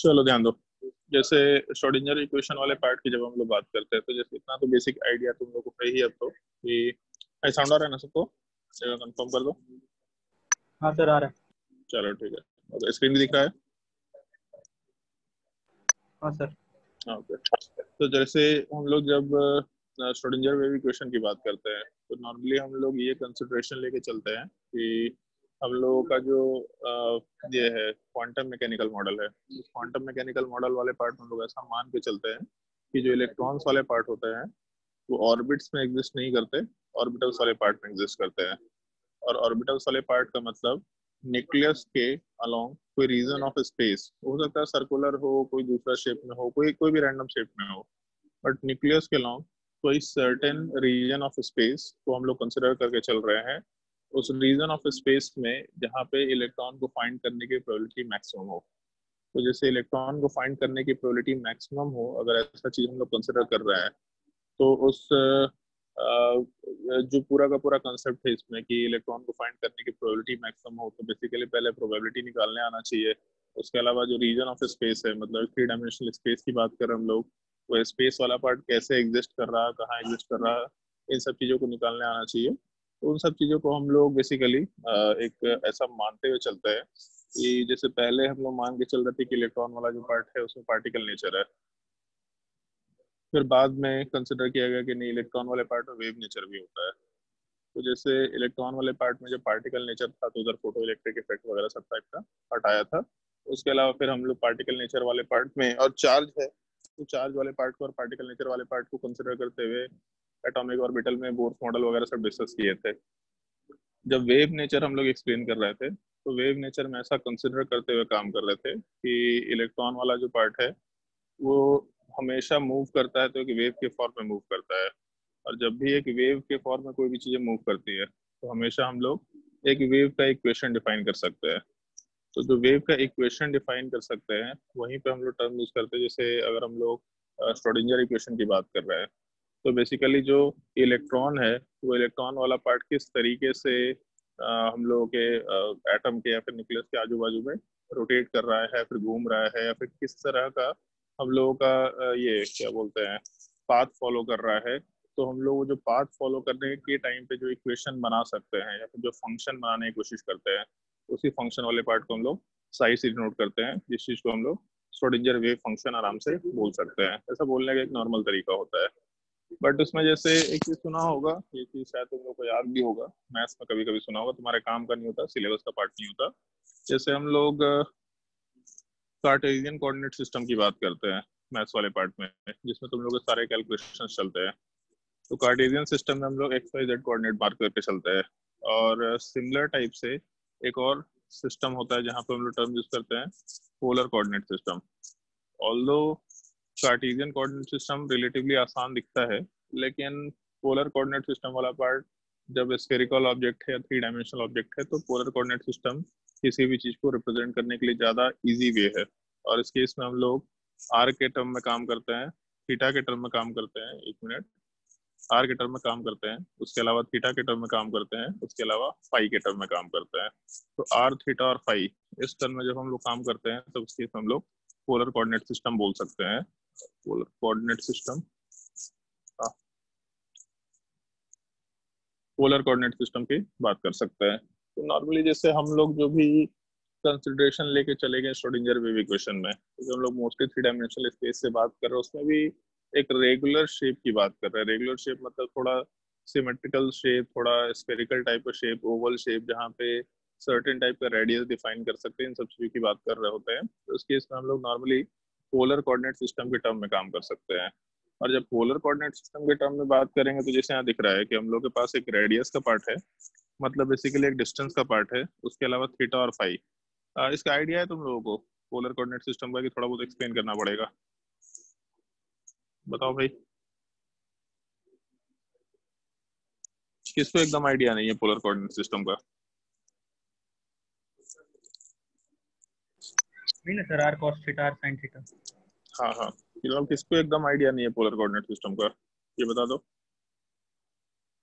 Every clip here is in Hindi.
चलो ध्यान दो। जैसे श्रोडिंगर इक्वेशन वाले पार्ट की जब हम लोग बात करते हैं तो जैसे इतना तो बेसिक आइडिया तुम लोग को है ही अब तो कि साउंड आ रहा है ना सबको, कंफर्म कर दो। हाँ सर, आ रहा है। चलो ठीक है, ओके स्क्रीन भी दिख रहा है। हाँ सर। ओके, तो जैसे हम लोग जब श्रोडिंगर वेव इक्वेशन की बात करते हैं तो नॉर्मली हम लोग ये कंसिडरेशन लेके चलते हैं कि हम लोगों का जो ये है क्वांटम मैकेनिकल मॉडल है, उस क्वांटम मैकेनिकल मॉडल वाले पार्ट में हम लोग ऐसा मान के चलते हैं कि जो इलेक्ट्रॉन्स वाले पार्ट होते हैं वो ऑर्बिट्स में एग्जिस्ट नहीं करते, ऑर्बिटल्स वाले पार्ट में एग्जिस्ट करते हैं। और ऑर्बिटल्स वाले पार्ट का मतलब न्यूक्लियस के अलोंग कोई रीजन ऑफ स्पेस हो सकता है, सर्कुलर हो, कोई दूसरा शेप में हो, कोई कोई भी रैंडम शेप में हो, बट न्यूक्लियस के अलोंग कोई सर्टेन रीजन ऑफ स्पेस को हम लोग कंसिडर करके चल रहे हैं। उस रीजन ऑफ स्पेस में जहाँ पे इलेक्ट्रॉन को फाइंड करने की प्रोबेबिलिटी मैक्सिमम हो, तो जैसे इलेक्ट्रॉन को फाइंड करने की प्रोबेबिलिटी मैक्सिमम हो, अगर ऐसा चीज हम लोग कंसिडर कर रहे हैं तो उस जो पूरा का पूरा कंसेप्ट है इसमें कि इलेक्ट्रॉन को फाइंड करने की प्रोबेबिलिटी मैक्सिमम हो, तो बेसिकली पहले प्रोबेबिलिटी निकालने आना चाहिए। उसके अलावा जो रीजन ऑफ स्पेस है, मतलब थ्री डायमेंशनल स्पेस की बात कर रहे हैं हम लोग, वो स्पेस वाला पार्ट कैसे एग्जिस्ट कर रहा है, कहाँ एग्जिस्ट कर रहा है, इन सब चीज़ों को निकालने आना चाहिए। तो उन सब चीज़ों को हम लोग बेसिकली एक ऐसा मानते हुए चलते हैं कि जैसे पहले हम लोग मान के चल रहे थे कि इलेक्ट्रॉन वाला जो पार्ट है उसमें पार्टिकल नेचर है, फिर बाद में कंसिडर किया गया कि नहीं, इलेक्ट्रॉन वाले पार्ट में वेव नेचर भी होता है। तो जैसे इलेक्ट्रॉन वाले पार्ट में जो पार्टिकल नेचर था तो उधर फोटो इलेक्ट्रिक इफेक्ट वगैरह सब टाइप का हटाया था। उसके अलावा फिर हम लोग पार्टिकल नेचर वाले पार्ट में और चार्ज है, तो चार्ज वाले पार्ट को और पार्टिकल नेचर वाले पार्ट को कंसिडर करते हुए एटॉमिक ऑर्बिटल में बोर्स मॉडल वगैरह सब डिस्कस किए थे। जब वेव नेचर हम लोग एक्सप्लेन कर रहे थे तो वेव नेचर में ऐसा कंसिडर करते हुए काम कर रहे थे कि इलेक्ट्रॉन वाला जो पार्ट है वो हमेशा मूव करता है तो एक वेव के फॉर्म में मूव करता है। और जब भी एक वेव के फॉर्म में कोई भी चीजें मूव करती है तो हमेशा हम लोग एक वेव का इक्वेशन डिफाइन कर सकते हैं। तो जो वेव का इक्वेशन डिफाइन कर सकते हैं वहीं पे हम लोग टर्म यूज करते हैं। जैसे अगर हम लोग श्रोडिंगर इक्वेशन की बात कर रहे हैं तो बेसिकली जो इलेक्ट्रॉन है वो इलेक्ट्रॉन वाला पार्ट किस तरीके से हम लोगों के एटम के या फिर न्यूक्लियस के आजू बाजू में रोटेट कर रहा है, फिर घूम रहा है, या फिर किस तरह का हम लोगों का ये क्या बोलते हैं पाथ फॉलो कर रहा है। तो हम लोग जो पाथ फॉलो करने के टाइम पे जो इक्वेशन बना सकते हैं या फिर जो फंक्शन बनाने की कोशिश करते हैं, उसी फंक्शन वाले पार्ट को हम लोग साई से डिनोट करते हैं, जिस चीज को हम लोग श्रोडिंगर वेव फंक्शन आराम से बोल सकते हैं। ऐसा बोलने का एक नॉर्मल तरीका होता है। बट उसमें जैसे एक चीज सुना होगा, ये चीज शायद तुम लोग को याद भी होगा, मैथ्स में कभी कभी सुना होगा, तुम्हारे काम का नहीं होता, सिलेबस का पार्ट नहीं होता। जैसे हम लोग कार्टेशियन कोऑर्डिनेट सिस्टम की बात करते हैं मैथ्स वाले पार्ट में, जिसमें तुम लोग के सारे कैलकुलेशन चलते हैं। तो कार्टेशियन सिस्टम में हम लोग X Y Z coordinate mark करके चलते हैं। और सिमिलर टाइप से एक और सिस्टम होता है जहाँ पे हम लोग टर्म यूज करते हैं polar coordinate system. Although Cartesian coordinate system relatively आसान दिखता है, लेकिन पोलर कोऑर्डिनेट सिस्टम वाला पार्ट जब स्फेरिकल ऑब्जेक्ट है या थ्री डायमेंशनल ऑब्जेक्ट है तो पोलर कोऑर्डिनेट सिस्टम किसी भी चीज को रिप्रेजेंट करने के लिए ज्यादा इजी वे है। और इस केस में हम लोग आर के टर्म में काम करते हैं, थीटा के टर्म में काम करते हैं, एक मिनट, आर के टर्म में काम करते हैं, उसके अलावा थीटा के टर्म में काम करते हैं, उसके अलावा फाई के टर्म में काम करते हैं। तो आर थीटा और फाई इस टर्म में जब हम लोग काम करते हैं तो उस केस में हम लोग पोलर कोऑर्डिनेट सिस्टम बोल सकते हैं। Polar coordinate system, polar coordinate system की बात कर सकते हैं। तो नॉर्मली जैसे हम लोग जो भी कंसिडरेशन लेके चले गए श्रोडिंगर वेव इक्वेशन में, तो हम लोग मोस्टली थ्री डायमेंशनल स्पेस से बात कर रहे हैं, उसमें भी एक रेगुलर शेप की बात कर रहे हैं। रेगुलर शेप मतलब थोड़ा सिमेट्रिकल शेप, थोड़ा स्फेरिकल टाइप का शेप, ओवल शेप, जहाँ पे सर्टेन टाइप का रेडियस डिफाइन कर सकते हैं, इन सब चीज़ों की बात कर रहे होते हैं। तो इस केस में हम लोग नॉर्मली पोलर कोऑर्डिनेट सिस्टम के टर्म में काम कर सकते हैं। और जब पोलर कोऑर्डिनेट सिस्टम के टर्म में बात करेंगे तो जैसे यहाँ दिख रहा है कि हम लोग के पास एक रेडियस का पार्ट है, मतलब बेसिकली एक डिस्टेंस का पार्ट है, उसके अलावा थीटा और फाई। इसका आइडिया है तुम लोगों को पोलर कोऑर्डिनेट सिस्टम का कि थोड़ा बहुत एक्सप्लेन करना पड़ेगा? बताओ भाई, किसको एकदम आइडिया नहीं है पोलर कोऑर्डिनेट सिस्टम का? नहीं ना sir, R cos theta, R sine theta. हाँ हाँ, फिलहाल किसको एकदम आइडिया नहीं है पोलर कोऑर्डिनेट सिस्टम का, ये बता दो।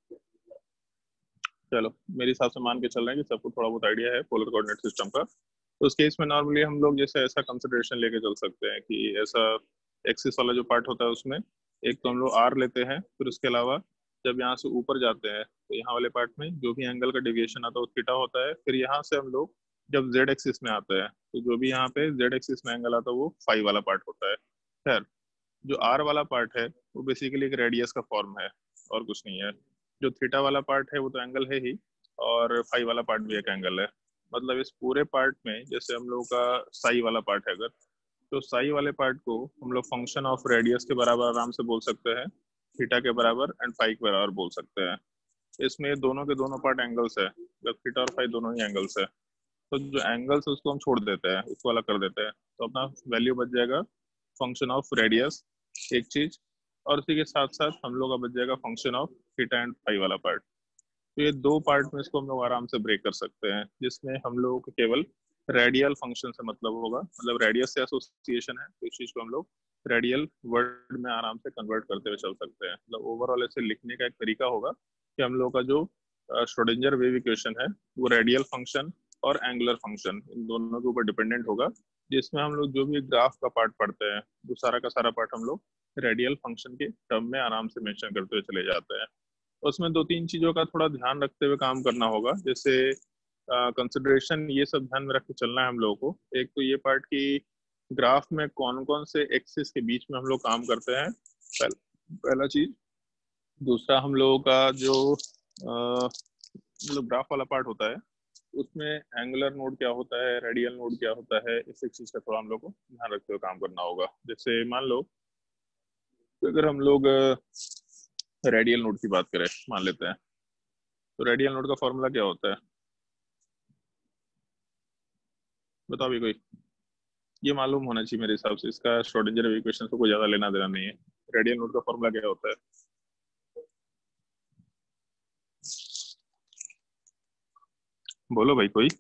चलो, मेरे हिसाब से मान के चल रहे हैं कि सबको थोड़ा बहुत आइडिया है पोलर कोऑर्डिनेट सिस्टम का। तो उस केस में नॉर्मली हम लोग जैसे ऐसा कंसिडरेशन लेके चल सकते हैं कि ऐसा एक्सिस वाला जो पार्ट होता है उसमें एक तो हम लोग आर लेते हैं, फिर उसके अलावा जब यहाँ से ऊपर जाते हैं तो यहाँ वाले पार्ट में जो भी एंगल का डेविएशन आता है वो थीटा होता है। फिर यहाँ से हम लोग जब जेड एक्सिस में आते हैं तो जो भी यहाँ पे जेड एक्सिस में एंगल आता है वो फाई वाला पार्ट होता है। खैर, जो आर वाला पार्ट है वो बेसिकली एक रेडियस का फॉर्म है और कुछ नहीं है। जो थीटा वाला पार्ट है वो तो एंगल है ही, और फाई वाला पार्ट भी एक एंगल है। मतलब इस पूरे पार्ट में जैसे हम लोग का साई वाला पार्ट है, अगर तो साई वाले पार्ट को हम लोग फंक्शन ऑफ रेडियस के बराबर आराम से बोल सकते हैं, थीटा के बराबर एंड फाई के बराबर बोल सकते हैं। इसमें दोनों के दोनों पार्ट एंगल्स है, जब थीटा और फाई दोनों ही एंगल्स है। तो जो एंगल्स है उसको हम छोड़ देते हैं, उसको अलग कर देते हैं, तो अपना वैल्यू बच जाएगा फंक्शन ऑफ रेडियस एक चीज, और उसी के साथ साथ हम लोग का बच जाएगा function of theta and phi वाला पार्ट। तो ये दो पार्ट में इसको हम लोग आराम से ब्रेक कर सकते हैं, जिसमें हम लोग को केवल रेडियल फंक्शन से मतलब होगा, मतलब रेडियस से एसोसिएशन है तो इस चीज को हम लोग रेडियल वर्ड में आराम से कन्वर्ट करते हुए चल सकते हैं। मतलब ओवरऑल ऐसे लिखने का एक तरीका होगा कि हम लोग का जो श्रोडिंगर वेव इक्वेशन है वो रेडियल फंक्शन और एंगुलर फंक्शन इन दोनों के ऊपर डिपेंडेंट होगा, जिसमें हम लोग जो भी ग्राफ का पार्ट पढ़ते हैं वो सारा का सारा पार्ट हम लोग रेडियल फंक्शन के टर्म में आराम से मेंशन करते हुए चले जाते हैं। उसमें दो तीन चीजों का थोड़ा ध्यान रखते हुए काम करना होगा, जैसे कंसिडरेशन ये सब ध्यान में रख के चलना है हम लोगों को। एक तो ये पार्ट की ग्राफ में कौन कौन से एक्सिस के बीच में हम लोग काम करते हैं, पहला चीज। दूसरा, हम लोगों का जो मतलब ग्राफ वाला पार्ट होता है उसमें एंगुलर नोड क्या होता है, रेडियल नोड क्या होता है, इस एक चीज का थोड़ा हम लोग को ध्यान रखते हुए काम करना होगा। जैसे मान लो अगर हम लोग रेडियल नोड की बात करें, मान लेते हैं, तो रेडियल नोड का फॉर्मूला क्या होता है, बताओ भी कोई। ये मालूम होना चाहिए मेरे हिसाब से, इसका श्रोडिंगर इक्वेशन से कोई ज्यादा लेना देना नहीं है। रेडियल नोड का फॉर्मूला क्या होता है, बोलो भाई कोई।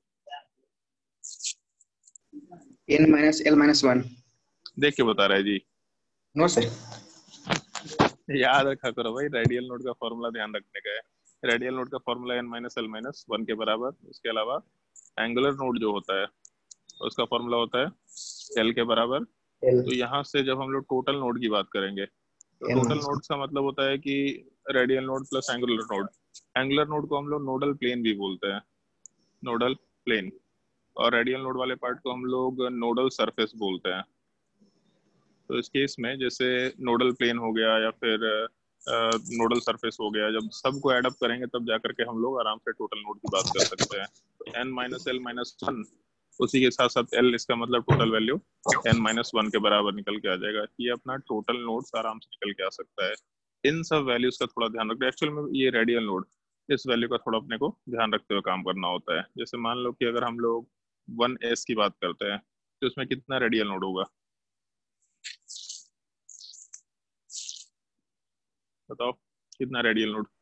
n minus l minus 1। देख के बता रहा है जी। No sir. याद रखा करो भाई, रेडियल नोड का फॉर्मूला ध्यान रखने का है। रेडियल नोड का formula n minus L minus one के बराबर। उसके अलावा एंगुलर नोड जो होता है उसका फॉर्मूला होता है l के बराबर। l तो यहाँ से जब हम लोग टोटल नोड की बात करेंगे तो n टोटल minus नोड का मतलब होता है कि radial node plus angular node. Angular node को हम लोग नोडल प्लेन भी बोलते हैं, नोडल प्लेन। और रेडियल नोड वाले पार्ट को हम लोग नोडल सरफेस बोलते हैं। तो इस केस में जैसे नोडल प्लेन हो गया या फिर नोडल सरफेस हो गया, जब सबको एडअप करेंगे तब जाकर के हम लोग आराम से टोटल नोड की बात कर सकते हैं। तो n minus L minus one, उसी के साथ साथ l, इसका मतलब total value n minus one के बराबर निकल के आ जाएगा। ये अपना टोटल नोड आराम से निकल के आ सकता है। इन सब वैल्यूज का थोड़ा ध्यान रखना। एक्चुअल में ये रेडियल नोड, इस वैल्यू का थोड़ा अपने को ध्यान रखते हुए काम करना होता है। जैसे मान लो कि अगर हम लोग 1s की बात करते हैं तो उसमें कितना रेडियल नोड होगा, बताओ कितना रेडियल नोड।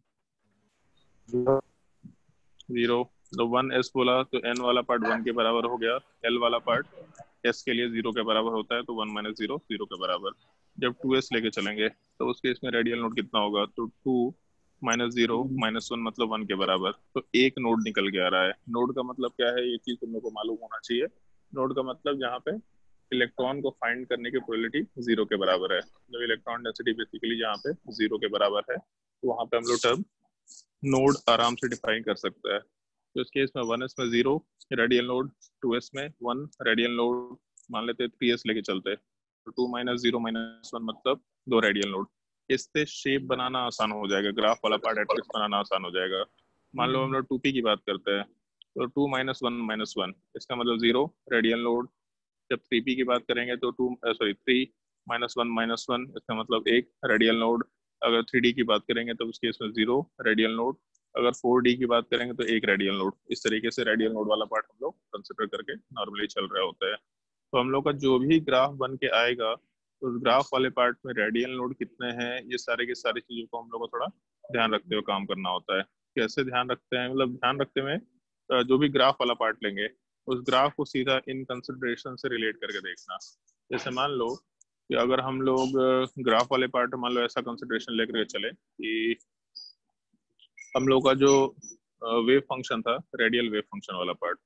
0। तो 1s बोला तो n वाला पार्ट 1 के बराबर हो गया, l वाला पार्ट s के लिए 0 के बराबर होता है, तो 1 माइनस 0 0 के बराबर। जब 2s लेके चलेंगे तो उस केस में रेडियल नोड कितना होगा, तो 2 माइनस 0 माइनस 1 मतलब 1 के बराबर। तो एक नोड निकल के आ रहा है। नोड का मतलब क्या है, ये चीज तुम लोग को मालूम होना चाहिए। नोड का मतलब जहाँ पे इलेक्ट्रॉन को फाइंड करने की प्रोबेबिलिटी 0 के बराबर है, जब इलेक्ट्रॉन डेंसिटी बेसिकली जहाँ पे 0 के बराबर है तो वहाँ पे हम लोग टर्म नोड आराम से डिफाइन कर सकते हैं। तो इस केस में 1s में 0 रेडियल नोड, 2s में 1 रेडियल नोड, मान लेते 3s लेके चलते, तो 2 माइनस 0 माइनस 1 मतलब 2 रेडियल नोड। इससे शेप बनाना आसान हो जाएगा, ग्राफ वाला पार्ट एटलीस्ट बनाना आसान हो जाएगा। मान लो हम लोग 2p की बात करते हैं तो 2 माइनस 1 माइनस 1, इसका मतलब 0 रेडियल नोड। जब 3p की बात करेंगे तो 3 माइनस 1 माइनस 1, इसका मतलब 1 रेडियल नोड। अगर 3d की बात करेंगे तो उसके इसमें 0 रेडियल नोड। अगर 4d की बात करेंगे तो 1 रेडियल नोड। इस तरीके से रेडियल नोड वाला पार्ट हम लोग कंसिडर करके नॉर्मली चल रहे होते हैं। तो हम लोग का जो भी ग्राफ बन के आएगा तो उस ग्राफ वाले पार्ट में रेडियल नोड कितने हैं, ये सारे की सारी चीजों को हम लोग को थोड़ा ध्यान रखते हुए काम करना होता है। कैसे ध्यान रखते हैं, मतलब ध्यान रखते हुए जो भी ग्राफ वाला पार्ट लेंगे उस ग्राफ को सीधा इन कंसिडरेशन से रिलेट करके देखना। जैसे मान लो कि अगर हम लोग ग्राफ वाले पार्ट मान लो ऐसा कंसिडरेशन लेकर चले कि हम लोग का जो वेव फंक्शन था, रेडियल वेव फंक्शन वाला पार्ट,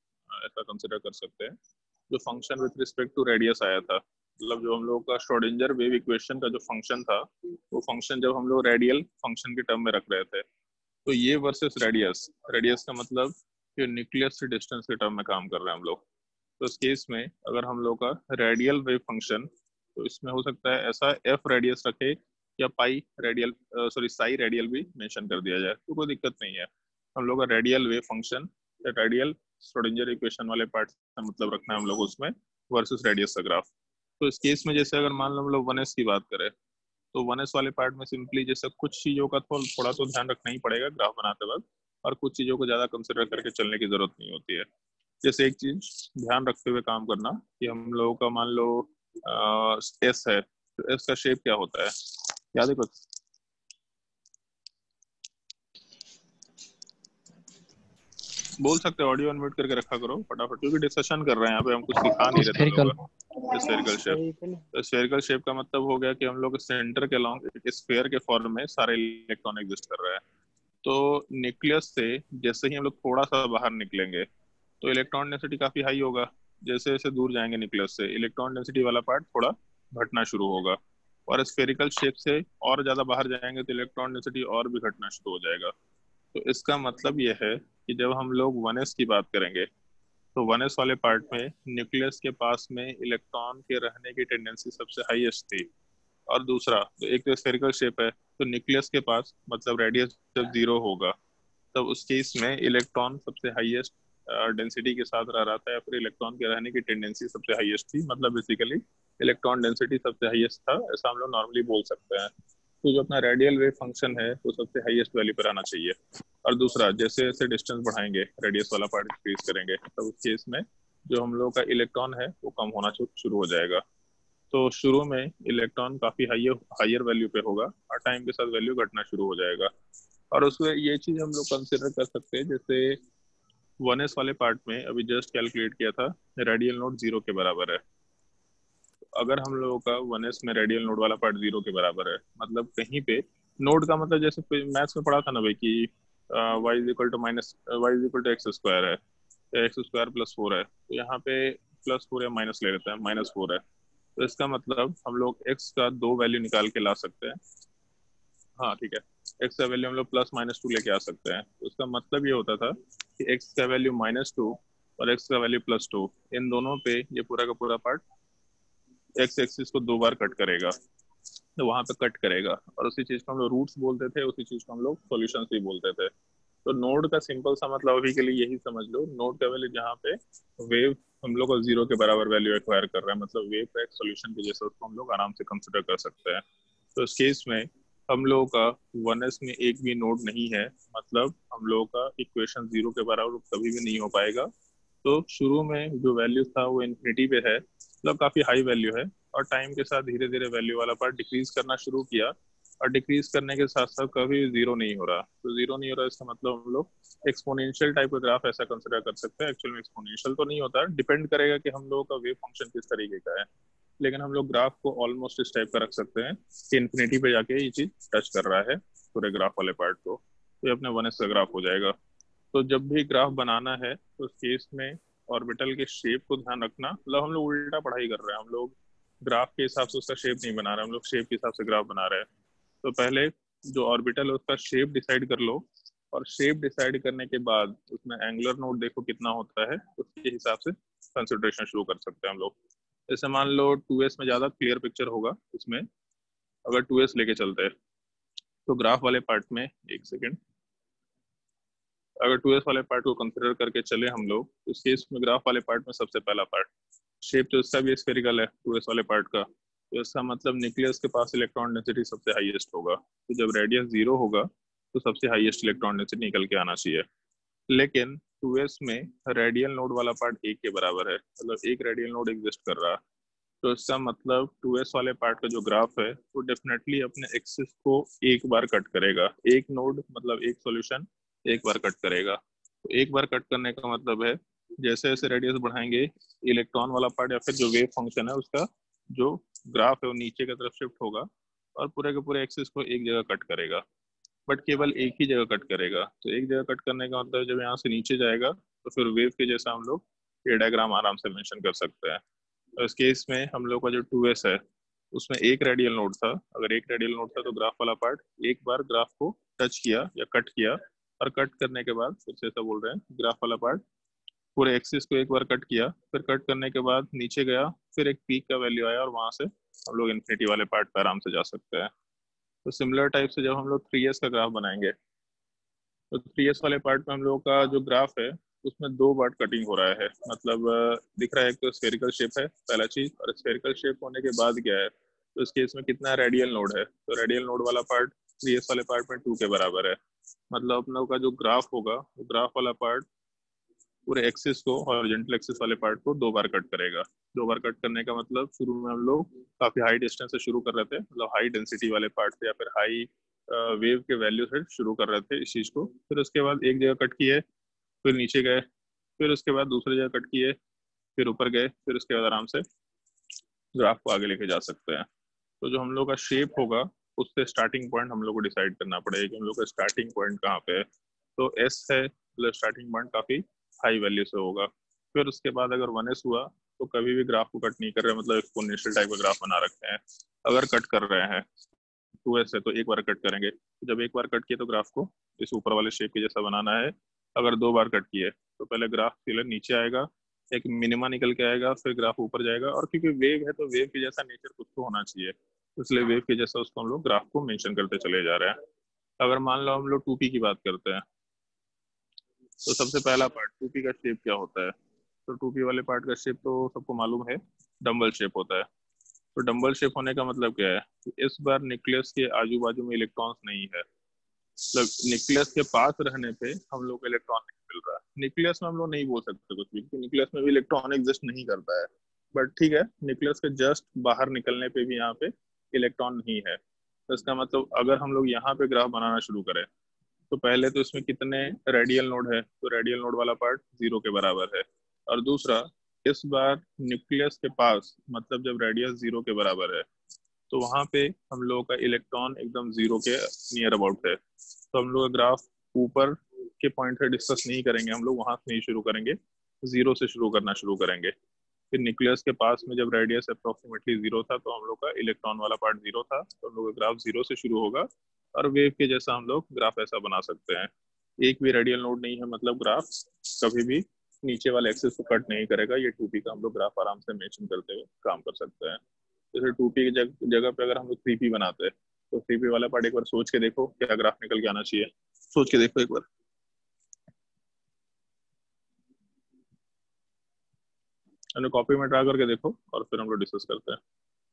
ऐसा कंसिडर कर सकते हैं, जो function with respect to radius आया था। मतलब जो हम लोग का श्रोडिंगर वेव इक्वेशन का जो फंक्शन था, वो फंक्शन जब हम लोग रेडियल फंक्शन के टर्म में रख रहे थे, तो ये वर्सेस रेडियस, रेडियस का मतलब कि न्यूक्लियस से डिस्टेंस के टर्म में काम कर रहे हैं हम लोग। तो इस केस में अगर हम लोग का रेडियल वेव फंक्शन, तो इसमें हो सकता है ऐसा एफ रेडियस रखे या pi radial, sorry psi radial भी मेंशन कर दिया जाए, तो कोई दिक्कत नहीं है। हम लोग का रेडियल वेव फंक्शन या रेडियल श्रोडिंगर इक्वेशन वाले पार्ट का मतलब रखना है हम लोग उसमें, वर्सेस रेडियस का ग्राफ। तो इस केस में जैसे अगर मान लो हम लोग 1s की बात करें, तो 1s वाले पार्ट में सिंपली जैसे कुछ चीज़ों का थोड़ा तो ध्यान रखना ही पड़ेगा ग्राफ बनाते वक्त, और कुछ चीज़ों को ज़्यादा कंसिडर करके चलने की जरूरत नहीं होती है। जैसे एक चीज ध्यान रखते हुए काम करना कि हम लोगों का मान लो एस है, तो एस का शेप क्या होता है, याद है कुछ? बोल सकते हो, ऑडियो अनम्यूट करके रखा करो फटाफट, क्योंकि डिस्कशन कर रहे हैं यहाँ पे, हम कुछ सिखा नहीं रहे तुम लोग को। स्फेरिकल शेप, तो स्फेरिकल शेप का मतलब हो गया कि हम लोग सेंटर के अलोंग एक स्फेयर के फॉर्म में सारे इलेक्ट्रॉन एग्जिस्ट कर रहे हैं। तो न्यूक्लियस से जैसे ही हम लोग थोड़ा सा बाहर निकलेंगे, तो इलेक्ट्रॉन डेंसिटी काफी हाई होगा। जैसे जैसे दूर जाएंगे न्यूक्लियस से, इलेक्ट्रॉन डेंसिटी वाला पार्ट थोड़ा घटना शुरू होगा, और स्फेरिकल शेप से और ज्यादा बाहर जाएंगे तो इलेक्ट्रॉन डेंसिटी और भी घटना शुरू हो जाएगा। तो इसका मतलब ये है कि जब हम लोग 1s की बात करेंगे, तो 1s वाले पार्ट में न्यूक्लियस के पास में इलेक्ट्रॉन के रहने की टेंडेंसी सबसे हाईएस्ट थी। और दूसरा, तो एक तो स्फेरिकल शेप है, तो न्यूक्लियस के पास मतलब रेडियस जब 0 होगा, तब उस केस में इलेक्ट्रॉन सबसे हाईएस्ट डेंसिटी के साथ रह रहा था, या फिर इलेक्ट्रॉन के रहने की टेंडेंसी सबसे हाईएस्ट थी, मतलब बेसिकली इलेक्ट्रॉन डेंसिटी सबसे हाईएस्ट था, ऐसा हम लोग नॉर्मली बोल सकते हैं। तो जो अपना रेडियल वेव फंक्शन है वो सबसे हाईएस्ट वैल्यू पर आना चाहिए। और दूसरा, जैसे जैसे डिस्टेंस बढ़ाएंगे, रेडियस वाला पार्ट इंक्रीज करेंगे, तब उस केस में जो हम लोग का इलेक्ट्रॉन है वो कम होना शुरू हो जाएगा। तो शुरू में इलेक्ट्रॉन काफी हाइयर वैल्यू पे होगा, और टाइम के साथ वैल्यू घटना शुरू हो जाएगा। और उसमें ये चीज हम लोग कंसिडर कर सकते हैं, जैसे 1s वाले पार्ट में अभी जस्ट कैलकुलेट किया था, रेडियल नोड 0 के बराबर है। अगर हम लोगों का 1s में रेडियल नोड वाला पार्ट 0 के बराबर है, मतलब कहीं पे नोड का मतलब जैसे मैथ्स में पढ़ा था ना भाई कि y is equal to minus Y is equal to x square है, एक्स स्क्वायर प्लस 4 है, तो यहाँ पे +4 या माइनस ले लेते हैं, -4 है। तो इसका मतलब हम लोग x का 2 वैल्यू निकाल के ला सकते हैं। हाँ ठीक है, x का वैल्यू हम लोग +-2 लेके आ सकते हैं। तो उसका मतलब ये होता था कि x का वैल्यू -2 और x का वैल्यू +2, इन दोनों पे ये पूरा का पूरा पार्ट x एक्सिस को 2 बार कट करेगा, तो वहां पे कट करेगा, और उसी चीज को हम लोग रूट्स बोलते थे, उसी चीज को हम लोग सॉल्यूशंस भी बोलते थे। तो नोड का सिंपल सा मतलब अभी के लिए यही समझ लो, नोड का वैल्यू जहाँ पे वेव हम लोग 0 के बराबर वैल्यू एक्वायर कर रहे हैं, मतलब वेव का एक सोल्यूशन के जैसा, उसको हम लोग आराम से कंसिडर कर सकते हैं। तो इस केस में हम लोगों का 1s में एक भी नोड नहीं है, मतलब हम लोगों का इक्वेशन 0 के बराबर कभी भी नहीं हो पाएगा। तो शुरू में जो वैल्यू था वो इन्फिनिटी पे है, मतलब काफी हाई वैल्यू है, और टाइम के साथ धीरे धीरे वैल्यू वाला पार्ट डिक्रीज करना शुरू किया, और डिक्रीज करने के साथ साथ कभी जीरो नहीं हो रहा। तो जीरो नहीं हो रहा, इसका मतलब हम लोग एक्सपोनेंशियल टाइप का ग्राफ ऐसा कंसिडर कर सकते हैं। एक्चुअल में एक्सपोनेंशियल तो नहीं होता, डिपेंड करेगा कि हम लोगों का वेव फंक्शन किस तरीके का है, लेकिन हम लोग ग्राफ को ऑलमोस्ट इस टाइप का रख सकते हैं कि इन्फिनिटी पे जाके ये चीज टच कर रहा है पूरे ग्राफ वाले पार्ट को, तो ये अपने 1s का ग्राफ हो जाएगा। तो जब भी ग्राफ बनाना है, तो उस केस में ऑर्बिटल के शेप को ध्यान रखना, मतलब हम लोग उल्टा पढ़ाई कर रहे हैं, हम लोग ग्राफ के हिसाब से उसका शेप नहीं बना रहे, हम लोग शेप के हिसाब से ग्राफ बना रहे हैं। तो पहले जो ऑर्बिटल है उसका शेप डिसाइड कर लो, और शेप डिसाइड करने के बाद उसमें एंगुलर नोड देखो कितना होता है, उसके हिसाब से कंसिडरेशन शुरू कर सकते हैं हम लोग। जैसे मान लो 2s में ज्यादा क्लियर पिक्चर होगा इसमें, अगर 2s लेके चलते हैं, तो ग्राफ वाले पार्ट में, एक सेकेंड, अगर 2s वाले पार्ट को कंसिडर करके चले हम लोग, तो इस केस में ग्राफ वाले पार्ट में सबसे पहला पार्ट शेप तो इसका भी स्फेरिकल है 2s वाले पार्ट का, तो इसका मतलब न्यूक्लियस के पास इलेक्ट्रॉन डेंसिटी सबसे हाईएस्ट होगा। तो जब रेडियस 0 होगा, तो सबसे हाईएस्ट इलेक्ट्रॉन डेंसिटी निकल के आना चाहिए। लेकिन 2s में रेडियल नोड वाला पार्ट 1 के बराबर है, मतलब एक रेडियल नोड एग्जिस्ट कर रहा है। तो इसका मतलब 2s वाले पार्ट का जो ग्राफ है वो डेफिनेटली अपने एक्सिस को एक बार कट करेगा, एक नोड मतलब एक सॉल्यूशन एक बार कट करेगा। तो एक बार कट करने का मतलब है जैसे जैसे रेडियस बढ़ाएंगे, इलेक्ट्रॉन वाला पार्ट या फिर जो वेव फंक्शन है उसका जो ग्राफ है वो नीचे की तरफ शिफ्ट होगा, और पूरे के पूरे एक्सिस को एक जगह कट करेगा, बट केवल एक ही जगह कट करेगा। तो एक जगह कट करने का मतलब जब यहाँ से नीचे जाएगा, तो फिर वेव के जैसा हम लोग ये डायग्राम आराम से मेंशन कर सकते हैं। तो इस केस में हम लोग का जो 2s है उसमें एक रेडियल नोड था। अगर एक रेडियल नोड था तो ग्राफ वाला पार्ट एक बार ग्राफ को टच किया या कट किया, और कट करने के बाद फिर से ऐसा बोल रहे हैं, ग्राफ वाला पार्ट पूरे एक्सिस को एक बार कट किया, फिर कट करने के बाद नीचे गया, फिर एक पीक का वैल्यू आया और वहां से हम लोग इन्फिनिटी वाले पार्ट पर आराम से जा सकते हैं। तो सिमिलर टाइप से जब हम लोग 3s का ग्राफ बनाएंगे तो 3s वाले पार्ट में हम लोग का जो ग्राफ है उसमें दो बार कटिंग हो रहा है। मतलब दिख रहा है, एक तो स्फेरिकल शेप है पहला चीज, और स्फेरिकल शेप होने के बाद क्या है, तो इस केस में कितना रेडियल नोड है, तो रेडियल नोड वाला पार्ट 3s वाले पार्ट में 2 के बराबर है। मतलब अपने का जो ग्राफ होगा वो ग्राफ वाला पार्ट पूरे एक्सिस को, हॉरिजॉन्टल एक्सिस वाले पार्ट को दो बार कट करेगा। दो बार कट करने का मतलब शुरू में हम लोग काफी हाई डिस्टेंस से शुरू कर रहे थे, मतलब हाई डेंसिटी वाले पार्ट से या फिर हाई वेव के वैल्यू से शुरू कर रहे थे इस चीज को। फिर उसके बाद एक जगह कट किए, फिर नीचे गए, फिर उसके बाद दूसरी जगह कट किए, फिर ऊपर गए, फिर उसके बाद आराम से ग्राफ को आगे लेके जा सकते हैं। तो जो हम लोग का शेप होगा उससे स्टार्टिंग पॉइंट हम लोग को डिसाइड करना पड़ेगा कि हम लोग का स्टार्टिंग पॉइंट कहाँ पे है। तो एस है, मतलब स्टार्टिंग पॉइंट काफी हाई वैल्यू से होगा। फिर उसके बाद अगर 1s हुआ तो कभी भी ग्राफ को कट नहीं कर रहे, मतलब एक्सपोनेंशियल टाइप का ग्राफ बना रखते हैं। अगर कट कर रहे हैं 2s है तो एक बार कट करेंगे, जब एक बार कट किए तो ग्राफ को इस ऊपर वाले शेप के जैसा बनाना है। अगर दो बार कट किए तो पहले ग्राफ फिलर नीचे आएगा, एक मिनिमा निकल के आएगा, फिर ग्राफ ऊपर जाएगा, और क्योंकि वेव है तो वेव के जैसा नेचर कुछ तो होना चाहिए, इसलिए वेव के जैसा उसको हम लोग ग्राफ को मेंशन करते चले जा रहे हैं। अगर मान लो हम लोग 2p की बात करते हैं, तो सबसे पहला पार्ट 2p का शेप क्या होता है, तो 2p वाले पार्ट का शेप तो सबको मालूम है, डम्बल शेप होता है। तो डम्बल शेप होने का मतलब क्या है कि इस बार न्यूक्लियस के आजू बाजू में इलेक्ट्रॉन्स नहीं है, मतलब न्यूक्लियस के पास रहने पे हम लोग को इलेक्ट्रॉन नहीं मिल रहा है। न्यूक्लियस में हम लोग नहीं बोल सकते कुछ भी, क्योंकि न्यूक्लियस में भी इलेक्ट्रॉन एग्जिस्ट नहीं करता है। बट ठीक है, न्यूक्लियस के जस्ट बाहर निकलने पे भी यहाँ पे इलेक्ट्रॉन नहीं है। तो इसका मतलब अगर हम लोग यहाँ पे ग्राफ बनाना शुरू करें तो पहले तो इसमें कितने रेडियल नोड है, तो रेडियल नोड वाला पार्ट 0 के बराबर है। और दूसरा, इस बार न्यूक्लियस के पास, मतलब जब रेडियस 0 के बराबर है तो वहां पे हम लोगों का इलेक्ट्रॉन एकदम 0 के नियर अबाउट है। तो हम लोग ग्राफ ऊपर के पॉइंट से डिस्कस नहीं करेंगे, हम लोग वहां से नहीं शुरू करेंगे, 0 से शुरू करना शुरू करेंगे। फिर न्यूक्लियस के पास में जब रेडियस अप्रोक्सीमेटली 0 था तो हम लोग का इलेक्ट्रॉन वाला पार्ट 0 था, तो हम लोग का ग्राफ 0 से शुरू होगा, और वेव के जैसा हम लोग ग्राफ ऐसा बना सकते हैं। एक भी रेडियल नोड नहीं है, मतलब ग्राफ कभी भी नीचे वाले एक्सिस को कट नहीं करेगा। ये 2p का हम लोग ग्राफ आराम से मेंशन करते हुए काम कर सकते हैं। जैसे 2p की जगह पे अगर हम लोग 3p बनाते हैं तो 3p वाला पार्ट एक बार सोच के देखो क्या ग्राफ निकल के आना चाहिए, सोच के देखो एक बार। कॉपी में ट्राई करके देखो और फिर हम लोग डिस्कस करते हैं।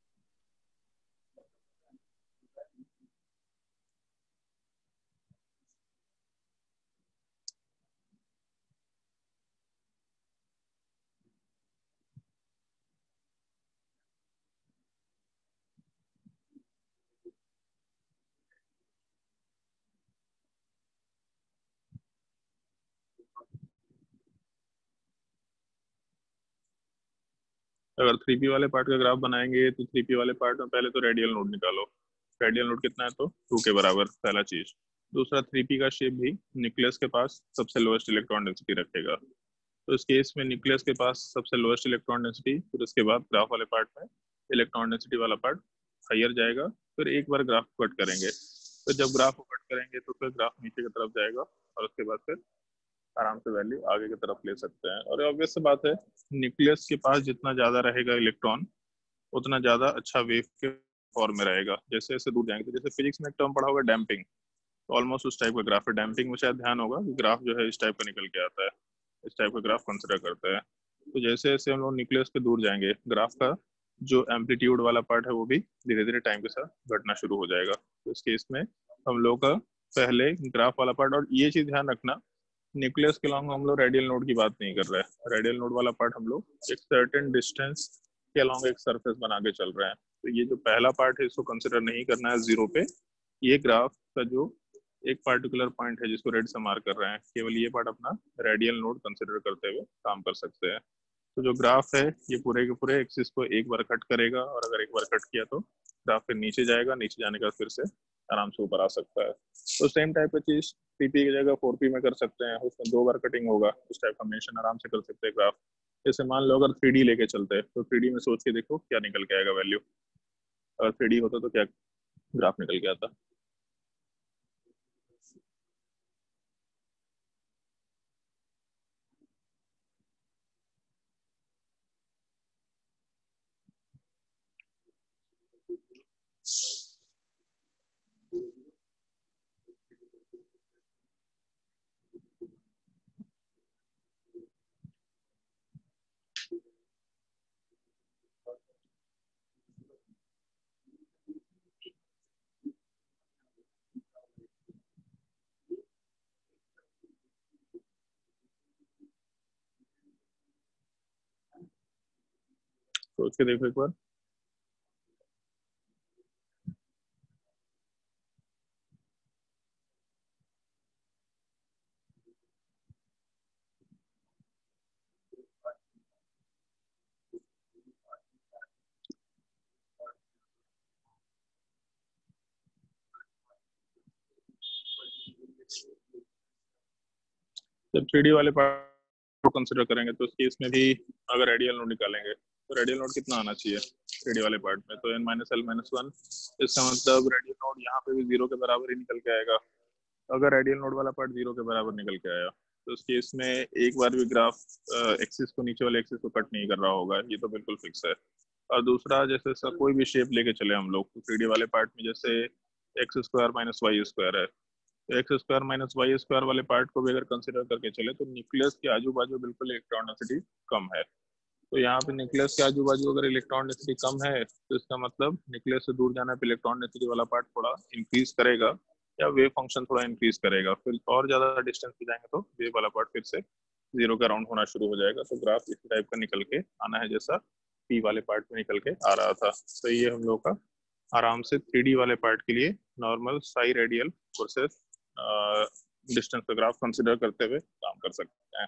अगर 3p वाले पार्ट का ग्राफ बनाएंगे तो 3p वाले पार्ट में पहले तो रेडियल नोड निकालो। रेडियल नोड कितना है, तो 2 के बराबर, पहला चीज। दूसरा, 3p का शेप भी न्यूक्लियस के पास सबसे लोएस्ट इलेक्ट्रॉन डेंसिटी रखेगा। तो इस केस में न्यूक्लियस के पास सबसे लोएस्ट इलेक्ट्रॉन डेंसिटी, फिर उसके बाद ग्राफ वाले पार्ट में इलेक्ट्रॉन डेंसिटी वाला पार्ट हायर जाएगा। फिर एक बार ग्राफ कट करेंगे, तो जब ग्राफ को कट करेंगे तो फिर ग्राफ नीचे की तरफ जाएगा, और उसके बाद फिर आराम से वैल्यू आगे की तरफ ले सकते हैं। और ऑब्वियस सी बात है, न्यूक्लियस के पास जितना ज्यादा रहेगा इलेक्ट्रॉन उतना ज्यादा अच्छा वेव के फॉर्म में रहेगा। जैसे जैसे दूर जाएंगे, तो जैसे फिजिक्स में एक टर्म पढ़ा होगा डैम्पिंग, तो ऑलमोस्ट उस टाइप का ग्राफ है। डैम्पिंग में शायद ध्यान होगा कि ग्राफ जो है इस टाइप का निकल के आता है, इस टाइप का ग्राफ कंसिडर करते हैं। तो जैसे जैसे हम लोग न्यूक्लियस पे दूर जाएंगे, ग्राफ का जो एम्पलीट्यूड वाला पार्ट है वो भी धीरे धीरे टाइम के साथ घटना शुरू हो जाएगा। तो इस केस में हम लोग का पहले ग्राफ वाला पार्ट, और ये चीज ध्यान रखना, न्यूक्लियस के लॉन्ग हम लोग रेडियल नोड की बात नहीं कर रहे हैं। रेडियल नोड वाला पार्ट हम लोग एक सर्टेन डिस्टेंस के अलॉन्ग एक सरफेस बना के चल रहे हैं। तो ये जो पहला पार्ट है इसको कंसिडर नहीं करना है 0 पे। ये ग्राफ का जो एक पार्टिकुलर पॉइंट है जिसको रेड से मार्क कर रहे हैं, केवल ये पार्ट अपना रेडियल नोड कंसिडर करते हुए काम कर सकते हैं। तो जो ग्राफ है ये पूरे के पूरे एक्सिस को एक बार कट करेगा, और अगर एक बार कट किया तो ग्राफ फिर नीचे जाएगा, नीचे जाने का फिर से आराम से ऊपर आ सकता है। तो सेम टाइप की चीज 3p की जगह 4p में कर सकते हैं, उसमें 2 बार कटिंग होगा, उस टाइप का मेंशन आराम से कर सकते हैं ग्राफ। जैसे मान लो अगर 3D लेके चलते हैं तो 3D में सोच के देखो क्या निकल के आएगा वैल्यू। अगर 3D होता तो क्या ग्राफ निकल के आता। सोच के देखो एक बार। जब 3D वाले पार्ट को कंसिडर करेंगे तो उस केस में भी अगर रेडियल नोड निकालेंगे तो रेडियल नोड कितना आना चाहिए 3D वाले पार्ट में, तो n minus L minus one. इसका मतलब रेडियल नोड यहाँ पे भी 0 के बराबर ही निकल के आएगा। अगर रेडियल नोड वाला पार्ट 0 के बराबर निकल के आया तो उस केस में एक बार भी ग्राफ एक्सिस को नीचे वाले एक्सिस को कट नहीं कर रहा होगा, ये तो बिल्कुल फिक्स है। और दूसरा, जैसे कोई भी शेप लेके चले हम लोग तो 3D वाले पार्ट में जैसे X square minus Y square है, तो X square minus Y square वाले पार्ट को भी अगर कंसिडर करके चले तो न्यूक्लियस के आजू बाजू बिल्कुल इलेक्ट्रॉन डेंसिटी कम है। तो यहाँ पे न्यूक्लियस के आजू बाजू अगर इलेक्ट्रॉन डेंसिटी कम है तो इसका मतलब न्यूक्लियस से दूर जाने पे इलेक्ट्रॉन डेंसिटी वाला पार्ट थोड़ा इंक्रीज करेगा या वेव फंक्शन थोड़ा इंक्रीज करेगा। फिर और ज्यादा डिस्टेंस पे जाएंगे तो वेव वाला पार्ट फिर से 0 का राउंड होना शुरू हो जाएगा। तो ग्राफ इसी टाइप का निकल के आना है जैसा पी वाले पार्ट में निकल के आ रहा था। तो ये हम लोग का आराम से 3D वाले पार्ट के लिए normal psi radial versus distance का ग्राफ कंसिडर करते हुए काम कर सकते हैं।